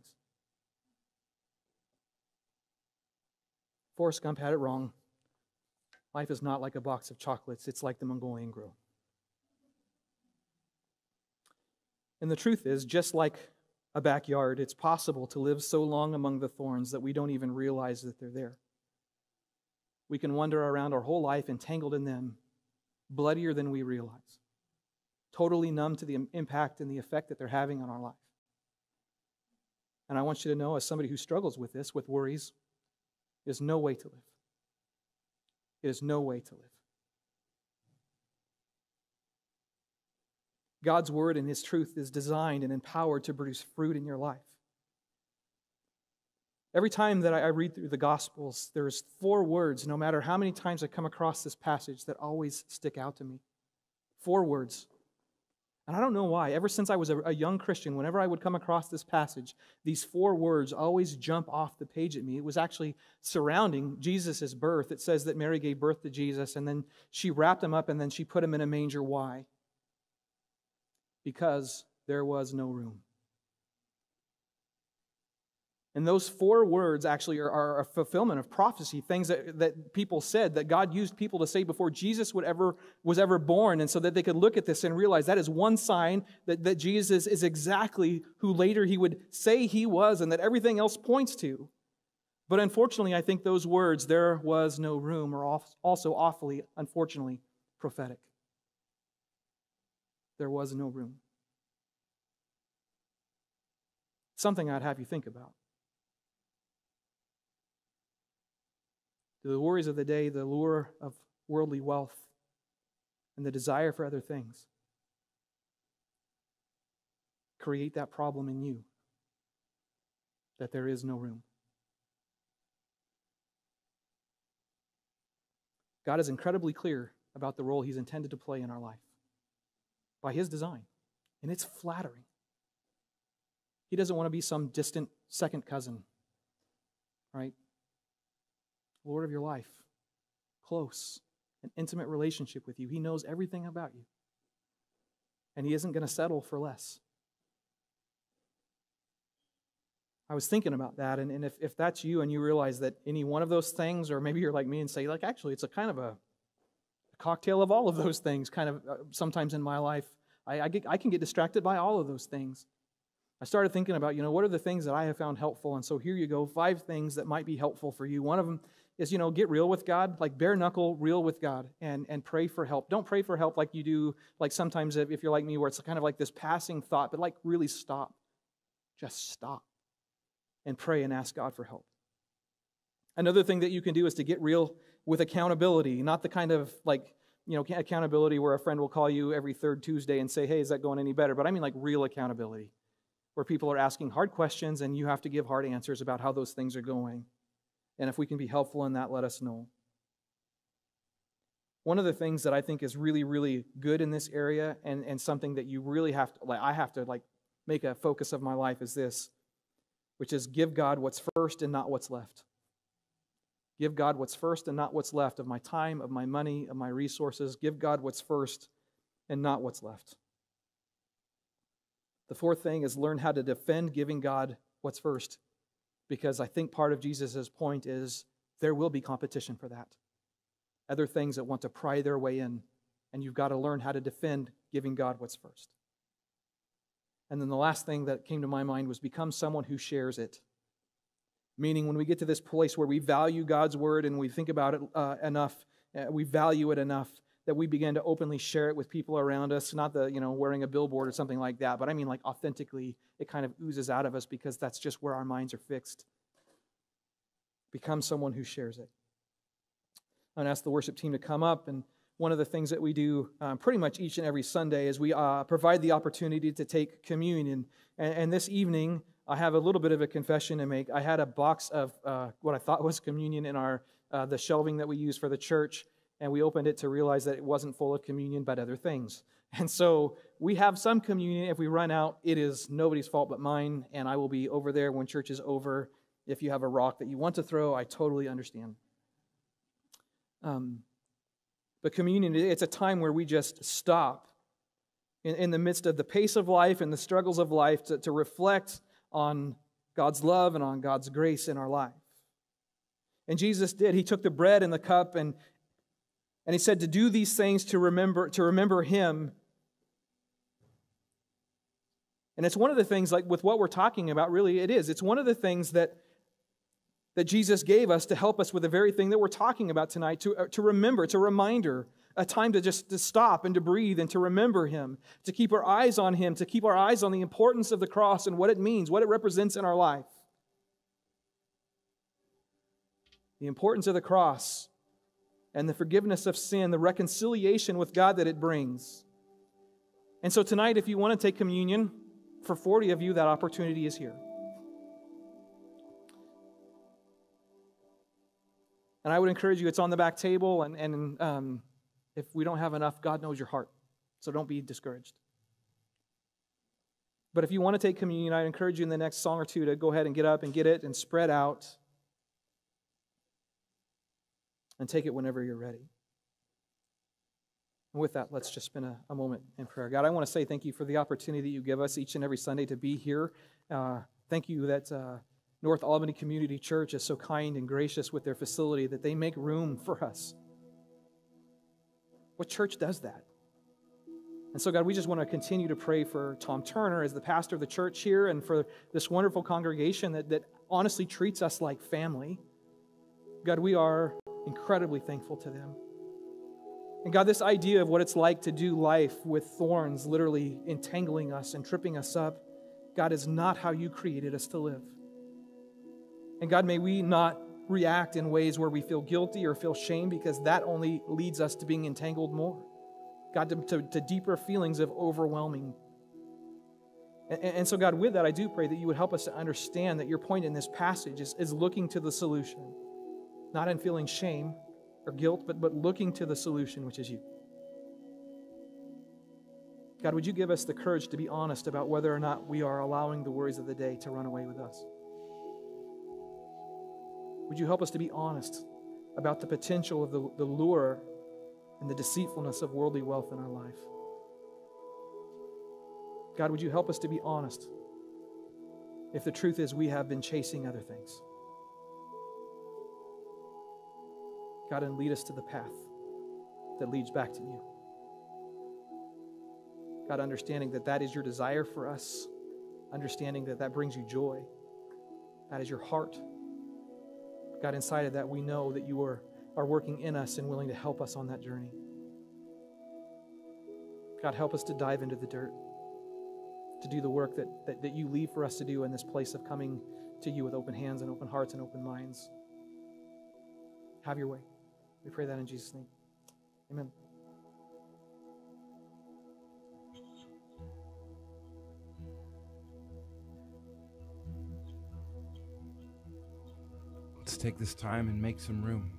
Forrest Gump had it wrong. Life is not like a box of chocolates. It's like the Mongolian Grill. And the truth is, just like a backyard, it's possible to live so long among the thorns that we don't even realize that they're there. We can wander around our whole life entangled in them, bloodier than we realize, totally numb to the impact and the effect that they're having on our life. And I want you to know, as somebody who struggles with this, with worries, there's no way to live. It is no way to live. God's Word and His truth is designed and empowered to produce fruit in your life. Every time that I read through the Gospels, there's 4 words, no matter how many times I come across this passage, that always stick out to me. 4 words. And I don't know why. Ever since I was a young Christian, whenever I would come across this passage, these 4 words always jump off the page at me. It was actually surrounding Jesus' birth. It says that Mary gave birth to Jesus, and then she wrapped him up, and then she put him in a manger. Why? Because there was no room. And those 4 words actually are a fulfillment of prophecy, things that people said, that God used people to say before Jesus was ever born, and so that they could look at this and realize that is one sign that Jesus is exactly who later He would say He was, and that everything else points to. But unfortunately, I think those words, there was no room, are also awfully, unfortunately, prophetic. There was no room. Something I'd have you think about. The worries of the day, the lure of worldly wealth, and the desire for other things create that problem in you, that there is no room. God is incredibly clear about the role He's intended to play in our life by His design, and it's flattering. He doesn't want to be some distant second cousin, right? Lord of your life, close, an intimate relationship with you. He knows everything about you. And He isn't going to settle for less. I was thinking about that, and if that's you and you realize that any one of those things, or maybe you're like me and say, like, actually, it's a kind of a cocktail of all of those things, kind of sometimes in my life. I can get distracted by all of those things. I started thinking about, what are the things that I have found helpful? And so here you go, 5 things that might be helpful for you. One of them is, get real with God, like bare knuckle real with God, and pray for help. Don't pray for help like you do, like sometimes if you're like me, where it's kind of like this passing thought, but like really stop. Just stop and pray and ask God for help. Another thing that you can do is to get real with accountability, not the kind of accountability where a friend will call you every third Tuesday and say, hey, is that going any better? But I mean like real accountability, where people are asking hard questions and you have to give hard answers about how those things are going. And if we can be helpful in that, let us know. One of the things that I think is really, really good in this area and something that you really have to, I have to make a focus of my life is this, which is give God what's first and not what's left. Give God what's first and not what's left of my time, of my money, of my resources. Give God what's first and not what's left. The fourth thing is learn how to defend giving God what's first, because I think part of Jesus' point is there will be competition for that. Other things that want to pry their way in, and you've got to learn how to defend giving God what's first. And then the last thing that came to my mind was become someone who shares it. Meaning when we get to this place where we value God's word and we think about it enough, we value it enough that we begin to openly share it with people around us, not wearing a billboard or something like that, but I mean like authentically, it kind of oozes out of us because that's just where our minds are fixed. Become someone who shares it. I'm going to ask the worship team to come up, and one of the things that we do pretty much each and every Sunday is we provide the opportunity to take communion. And this evening, I have a little bit of a confession to make. I had a box of what I thought was communion in the shelving that we use for the church, and we opened it to realize that it wasn't full of communion, but other things. And so we have some communion. If we run out, it is nobody's fault but mine, and I will be over there when church is over. If you have a rock that you want to throw, I totally understand. But communion, it's a time where we just stop in the midst of the pace of life and the struggles of life to reflect on God's love and on God's grace in our life. And Jesus did. He took the bread and the cup and he said to do these things to remember Him. And it's one of the things, like with what we're talking about, really it is. It's one of the things that Jesus gave us to help us with the very thing that we're talking about tonight, to remember. It's a reminder, a time to stop and to breathe and to remember Him, to keep our eyes on Him, to keep our eyes on the importance of the cross and what it means, what it represents in our life. The importance of the cross and the forgiveness of sin, the reconciliation with God that it brings. And so tonight, if you want to take communion, for 40 of you, that opportunity is here. And I would encourage you, it's on the back table, and if we don't have enough, God knows your heart. So don't be discouraged. But if you want to take communion, I encourage you in the next song or two to go ahead and get up and get it and spread out and take it whenever you're ready. And with that, let's just spend a moment in prayer. God, I want to say thank you for the opportunity that you give us each and every Sunday to be here. Thank you that North Albany Community Church is so kind and gracious with their facility that they make room for us. What church does that? And so, God, we just want to continue to pray for Tom Turner as the pastor of the church here and for this wonderful congregation that honestly treats us like family. God, we are incredibly thankful to them. And God, this idea of what it's like to do life with thorns literally entangling us and tripping us up, God, is not how you created us to live. And God, may we not react in ways where we feel guilty or feel shame, because that only leads us to being entangled more. God, to deeper feelings of overwhelming. And so, God, with that, I do pray that you would help us to understand that your point in this passage is looking to the solution. Not in feeling shame or guilt, but looking to the solution, which is you. God, would you give us the courage to be honest about whether or not we are allowing the worries of the day to run away with us? Would you help us to be honest about the potential of the lure and the deceitfulness of worldly wealth in our life? God, would you help us to be honest if the truth is we have been chasing other things? God, and lead us to the path that leads back to you. God, understanding that that is your desire for us, understanding that that brings you joy, that is your heart. God, inside of that, we know that you are working in us and willing to help us on that journey. God, help us to dive into the dirt, to do the work that you leave for us to do in this place of coming to you with open hands and open hearts and open minds. Have your way. We pray that in Jesus' name. Amen. Let's take this time and make some room.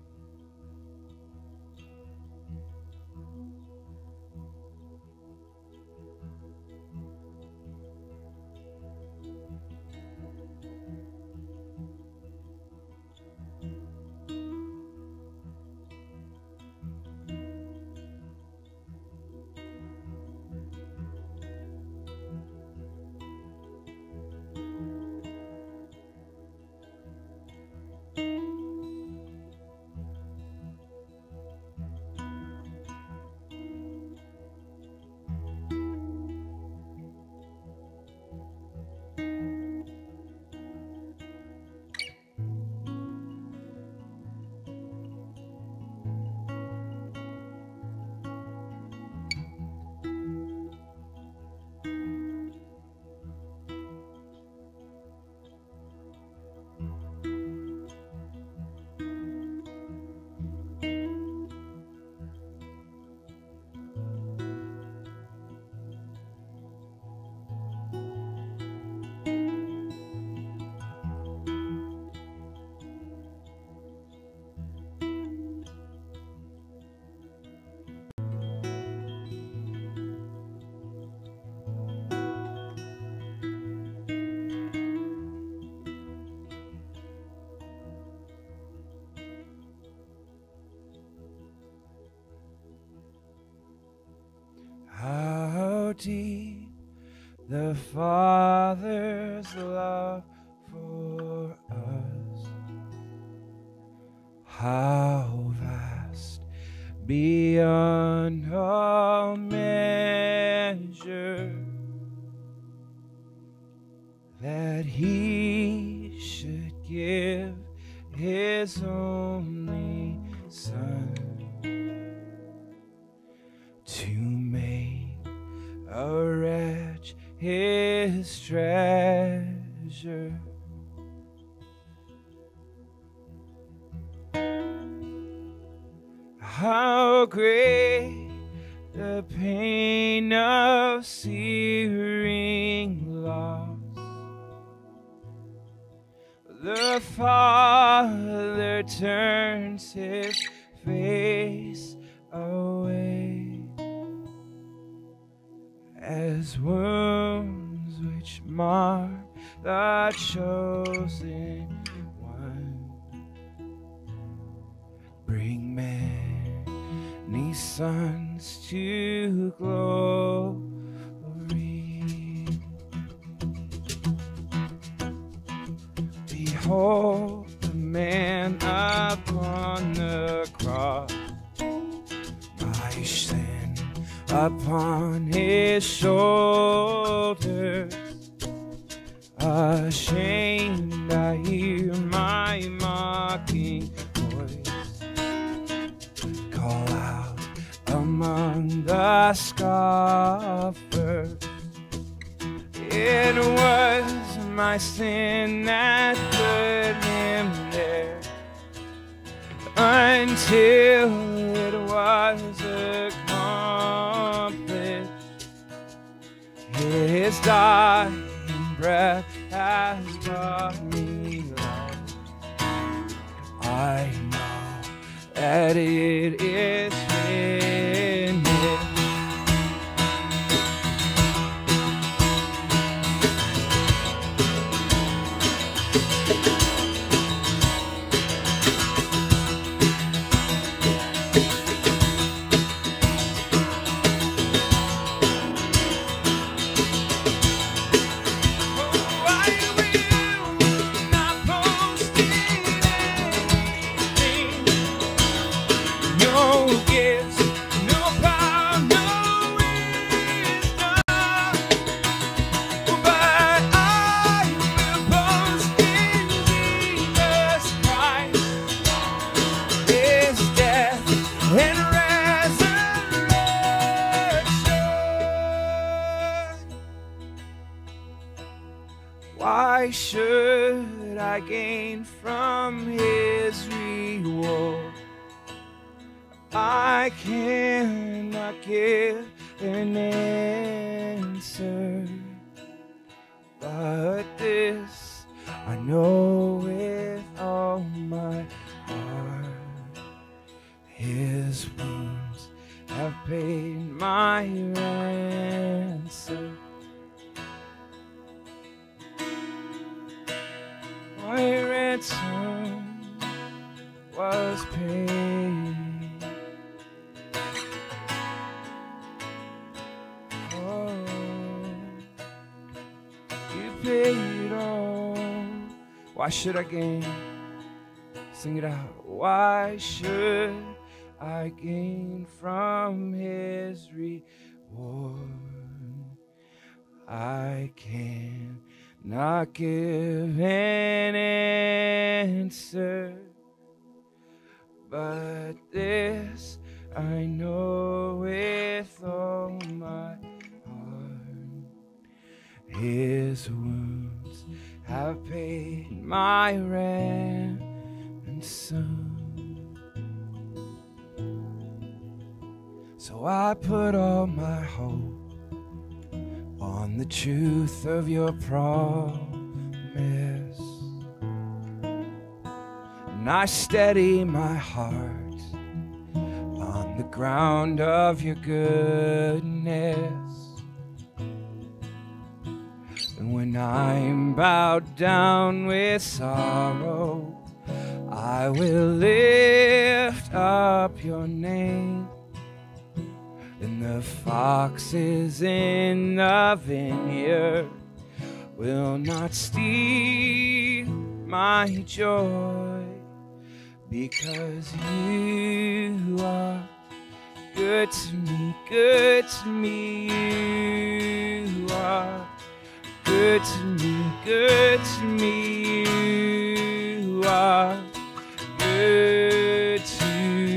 How deep the Father's love for us, how vast beyond all measure, that He should give His only Son to make a wretch His treasure. How great the pain of searing loss, the Father turns His face away, as wounds which mar the chosen one bring many sons to glory. Behold the man upon the cross, my sin upon His shoulders. Ashamed, I hear my mocking voice call out among the scoffers. It was my sin that put Him there, until it was accomplished. His dying breath has brought me life. I know that it is finished. Why should I gain from His reward I cannot give an answer, but this I know with all my heart. His wounds have paid my ransom. My ransom was paid. Oh, you paid all. Why should I gain? Sing it out. Why should I gain from his reward? I cannot give an answer, but this I know with all my heart. His wounds have paid my ransom. So I put all my hope on the truth of your promise, and I steady my heart on the ground of your goodness. And when I'm bowed down with sorrow, I will lift up your name. And the foxes in the vineyard will not steal my joy, because you are good to me, good to me. You are good to me, good to me. You are good to me.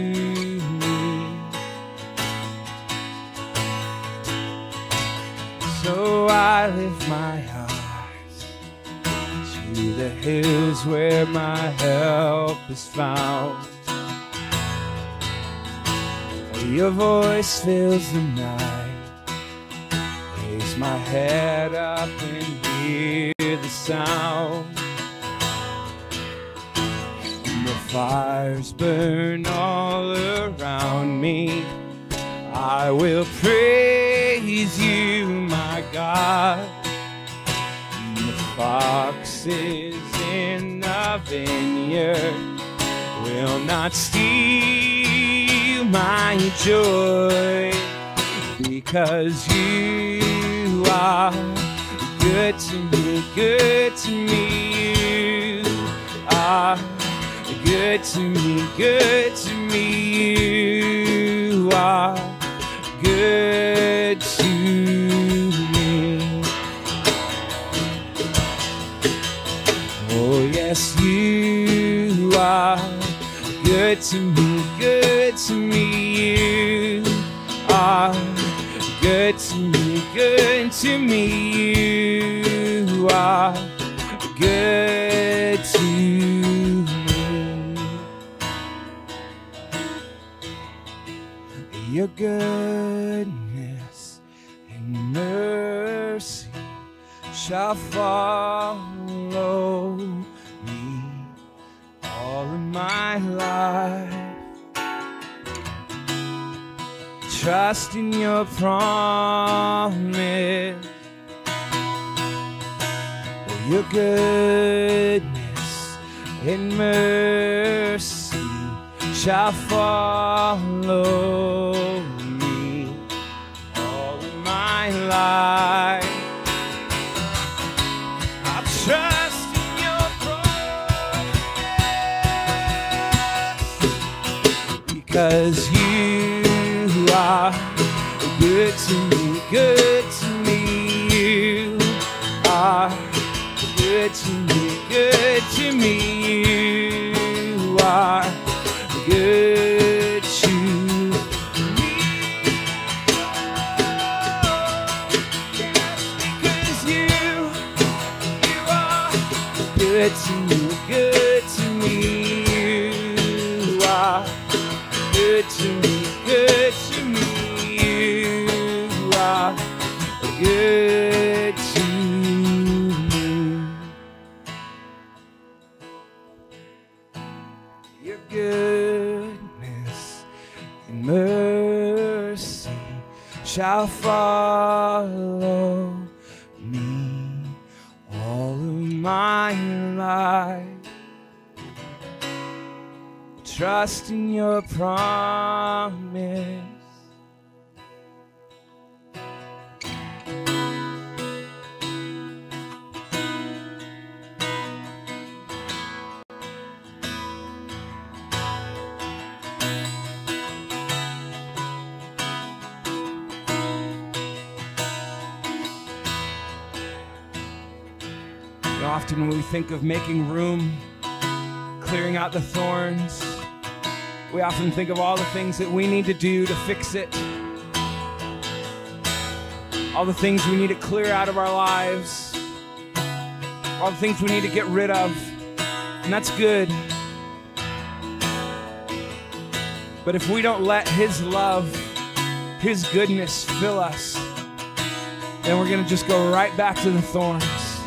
So I lift my eyes to the hills where my help is found. Your voice fills the night. Raise my head up and hear the sound. And the fires burn all around me. I will praise you, my God. And the foxes in the vineyard will not steal my joy, because you are good to me, good to me. You are good to me, good to me. You are good to me. Oh yes, you are good to me, good to me. You are good to me, good to me. You are good to me. Your goodness and mercy shall follow me all of my life. Trust in your promise. Your goodness and mercy shall follow me all of my life. I trust in your promise, because you are good to me, good to me. You are good to me, good to me. You are good to me. Because you are good to me, good to me. You are good to me. Your goodness and mercy shall follow me all of my life. Trust in your promise. Often when we think of making room, clearing out the thorns, we often think of all the things that we need to do to fix it. All the things we need to clear out of our lives. All the things we need to get rid of. And that's good. But if we don't let His love, His goodness fill us, then we're going to just go right back to the thorns.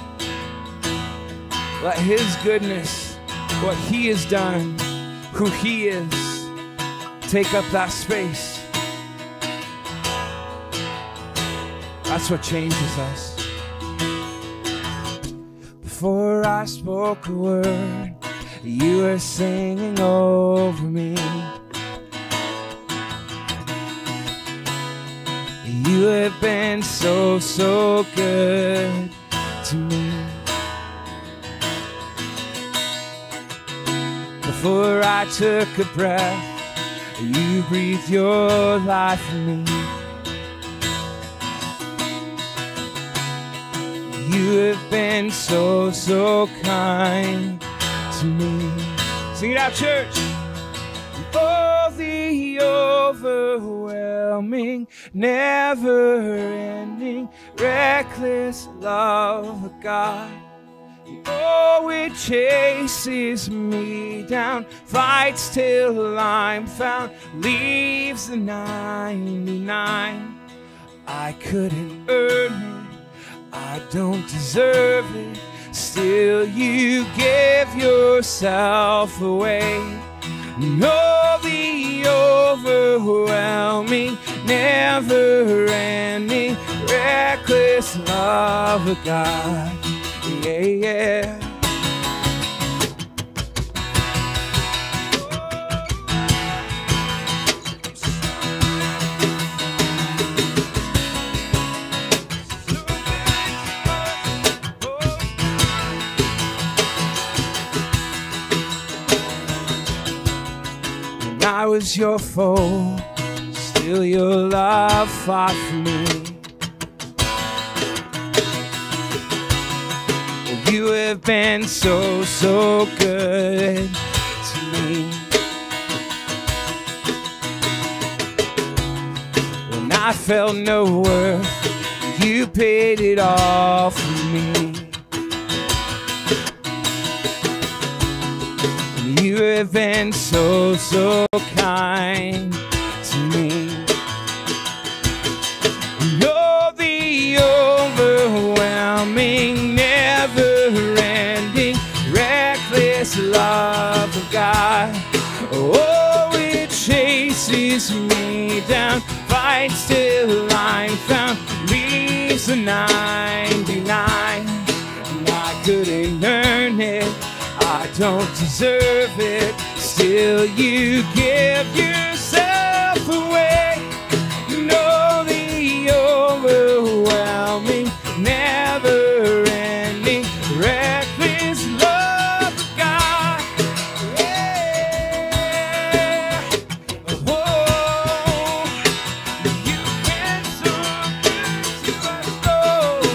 Let His goodness, what He has done, who He is, take up that space. That's what changes us. Before I spoke a word, you were singing over me. You have been so, so good to me. Before I took a breath, you breathed your life in me. You have been so, so kind to me. Sing it out, church. Oh, the overwhelming, never-ending, reckless love of God. Oh, it chases me down, fights till I'm found, leaves the 99. I couldn't earn it, I don't deserve it, still you give yourself away. Oh, the overwhelming, never-ending, reckless love of God. Yeah, yeah. When I was your foe, still your love fought for me. You have been so, so good to me. When I felt no worth, you paid it all for me. You have been so, so kind to me. You're the overwhelming, never-ending, reckless love of God. Oh, it chases me down, fights till I'm found, leaves the 99. And I couldn't earn it, I don't deserve it, still you give yourself away. You know the overwhelming, never-ending, reckless love of God. Yeah. Whoa. You've been so good to us, Lord.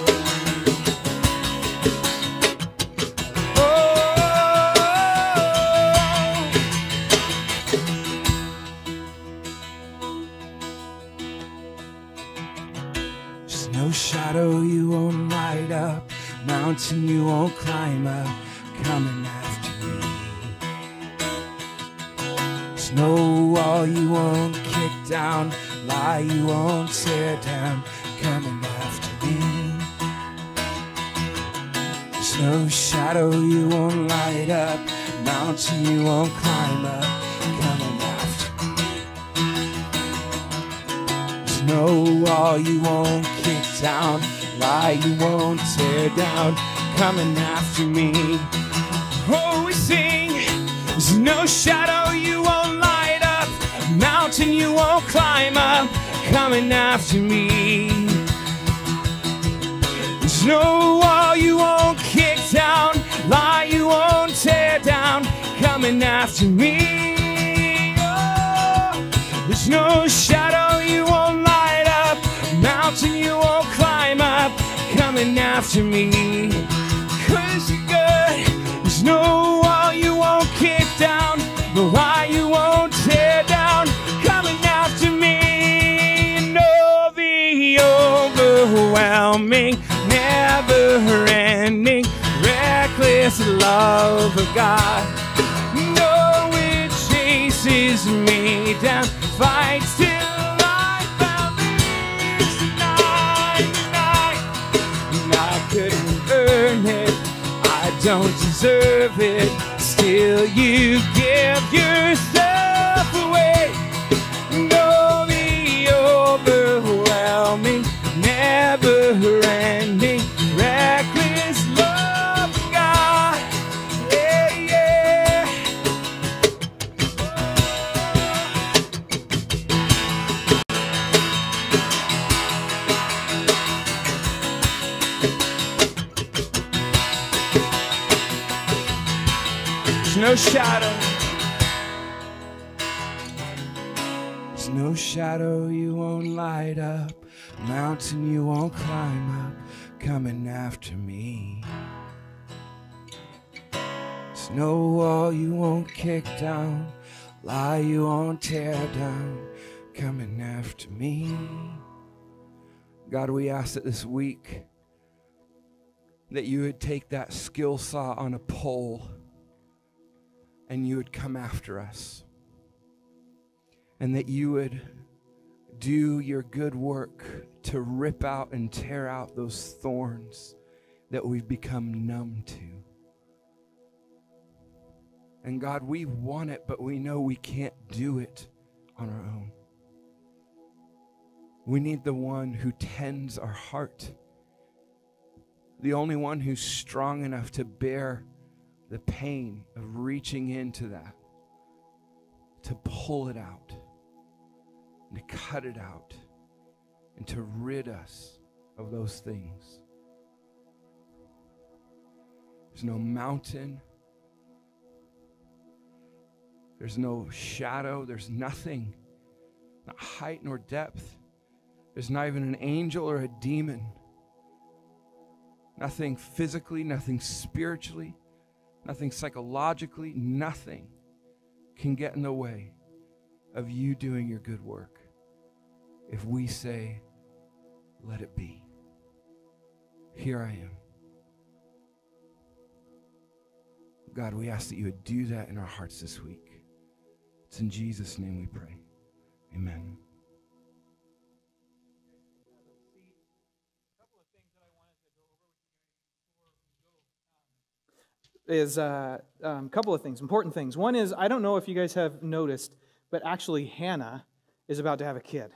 There's no shadow you won't light up, mountain you won't climb up, coming after me. There's no wall you won't kick down, lie you won't tear down, coming after me. There's no shadow you won't light up, mountain you won't climb up, coming after me. There's no wall you won't kick down, lie you won't tear down, coming after me. Oh, we sing, there's no shadow you won't light up, mountain you won't climb up, coming after me. There's no wall you won't kick down, lie you won't tear down, coming after me. Oh, there's no shadow you won't light up, mountain you won't climb up, coming after me. 'Cause you're good. There's no wall you won't kick down, no lie you won't tear down, coming after me. And oh, the overwhelming, never-ending, reckless love of God. No, it chases me down, fights till I found this night. And I couldn't earn it, I don't deserve it, still you give yourself away. No, the overwhelming, never-ending, reckless love of God. Yeah, yeah. There's no shadow. There's no shadow you won't light up, mountain you won't climb up, coming after me. There's no wall you won't kick down, lie you won't tear down, coming after me. God, we ask that this week that you would take that skill saw on a pole and you would come after us, and that you would do your good work to rip out and tear out those thorns that we've become numb to. And God, we want it, but we know we can't do it on our own. We need the one who tends our heart, the only one who's strong enough to bear the pain of reaching into that, to pull it out, and to cut it out, and to rid us of those things. There's no mountain, there's no shadow, there's nothing, not height nor depth. There's not even an angel or a demon. Nothing physically, nothing spiritually, nothing psychologically, nothing can get in the way of you doing your good work if we say, let it be. Here I am. God, we ask that you would do that in our hearts this week. It's in Jesus' name we pray. Amen. Is a couple of things, important things. One is, I don't know if you guys have noticed, but actually Hannah is about to have a kid.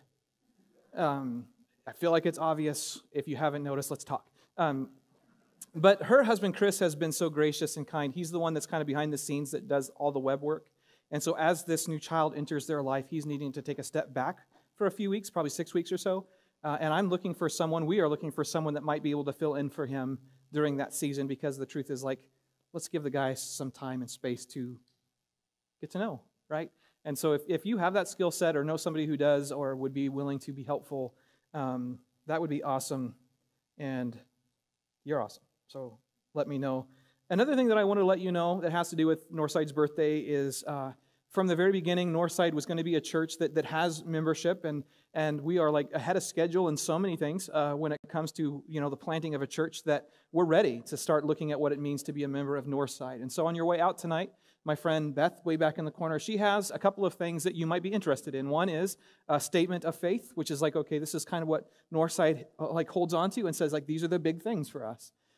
I feel like it's obvious. If you haven't noticed, let's talk. But her husband, Chris, has been so gracious and kind. He's the one that's kind of behind the scenes that does all the web work. And so as this new child enters their life, he's needing to take a step back for a few weeks, probably 6 weeks or so. And I'm looking for someone, we are looking for someone that might be able to fill in for him during that season, because the truth is, like, let's give the guy some time and space to get to know, right? And so if you have that skill set or know somebody who does or would be willing to be helpful, that would be awesome. And you're awesome. So let me know. Another thing that I want to let you know that has to do with Northside's birthday is from the very beginning, Northside was going to be a church that has membership, and we are like ahead of schedule in so many things when it comes to, you know, the planting of a church, that we're ready to start looking at what it means to be a member of Northside. And so on your way out tonight, my friend Beth, way back in the corner, she has a couple of things that you might be interested in. One is a statement of faith, which is like, okay, this is kind of what Northside like holds on to and says, like, these are the big things for us.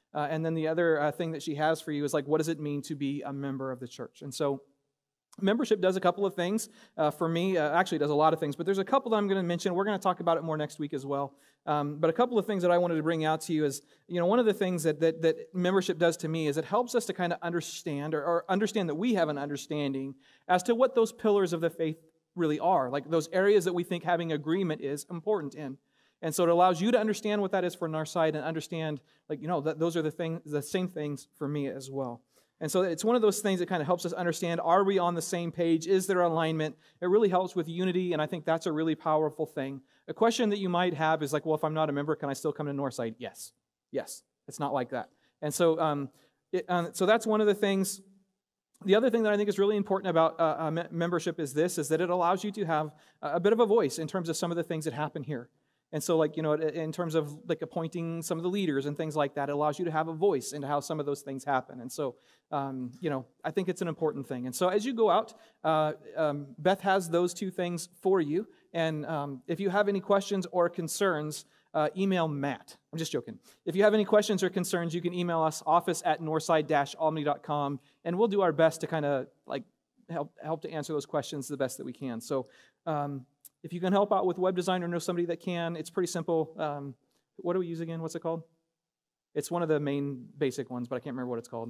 And then the other thing that she has for you is like, what does it mean to be a member of the church? And so membership does a couple of things. For me, actually it does a lot of things, but there's a couple that I'm going to mention. We're going to talk about it more next week as well. But a couple of things that I wanted to bring out to you is, one of the things that membership does to me is it helps us to kind of understand or understand that we have an understanding as to what those pillars of the faith really are, like those areas that we think having agreement is important in. And so it allows you to understand what that is for Northside and understand, that those are the same things for me as well. And so it's one of those things that kind of helps us understand, are we on the same page? Is there alignment? It really helps with unity, and I think that's a really powerful thing. A question that you might have is like, well, if I'm not a member, can I still come to Northside? Yes. It's not like that. And so so that's one of the things. The other thing that I think is really important about membership is that it allows you to have a bit of a voice in terms of some of the things that happen here. And so, in terms of appointing some of the leaders and things like that, it allows you to have a voice into how some of those things happen. And so, I think it's an important thing. And so, as you go out, Beth has those two things for you. And if you have any questions or concerns, email Matt. I'm just joking. If you have any questions or concerns, you can email us, office@northside-albany.com, and we'll do our best to kind of help to answer those questions the best that we can. So, if you can help out with web design or know somebody that can, it's pretty simple. What do we use again? What's it called? It's one of the main basic ones, but I can't remember what it's called.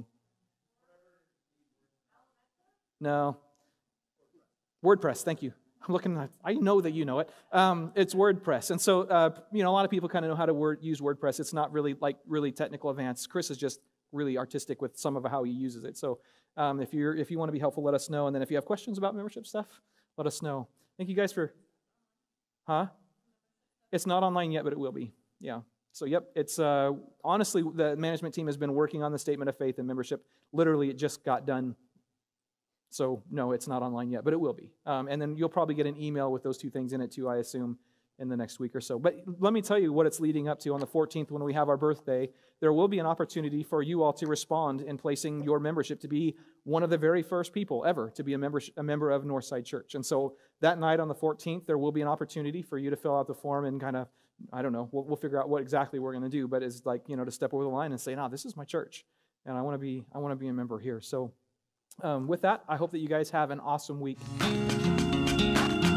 No. WordPress, thank you. I'm looking at, I know that you know it. It's WordPress. And so, a lot of people kind of know how to use WordPress. It's not really really technical advanced. Chris is just really artistic with some of how he uses it. So if you want to be helpful, let us know. And then if you have questions about membership stuff, let us know. Thank you guys for... Huh? It's not online yet, but it will be. Yeah. So, yep. It's honestly, the management team has been working on the statement of faith and membership. Literally, it just got done. So, no, it's not online yet, but it will be. And then you'll probably get an email with those two things in it too, I assume, in the next week or so. But let me tell you what it's leading up to. On the 14th, when we have our birthday, there will be an opportunity for you all to respond in placing your membership to be one of the very first people ever to be a member of Northside Church. And so that night on the 14th, there will be an opportunity for you to fill out the form and kind of, I don't know, we'll figure out what exactly we're going to do, but it's to step over the line and say, no, this is my church, and I want to be a member here. So with that, I hope that you guys have an awesome week.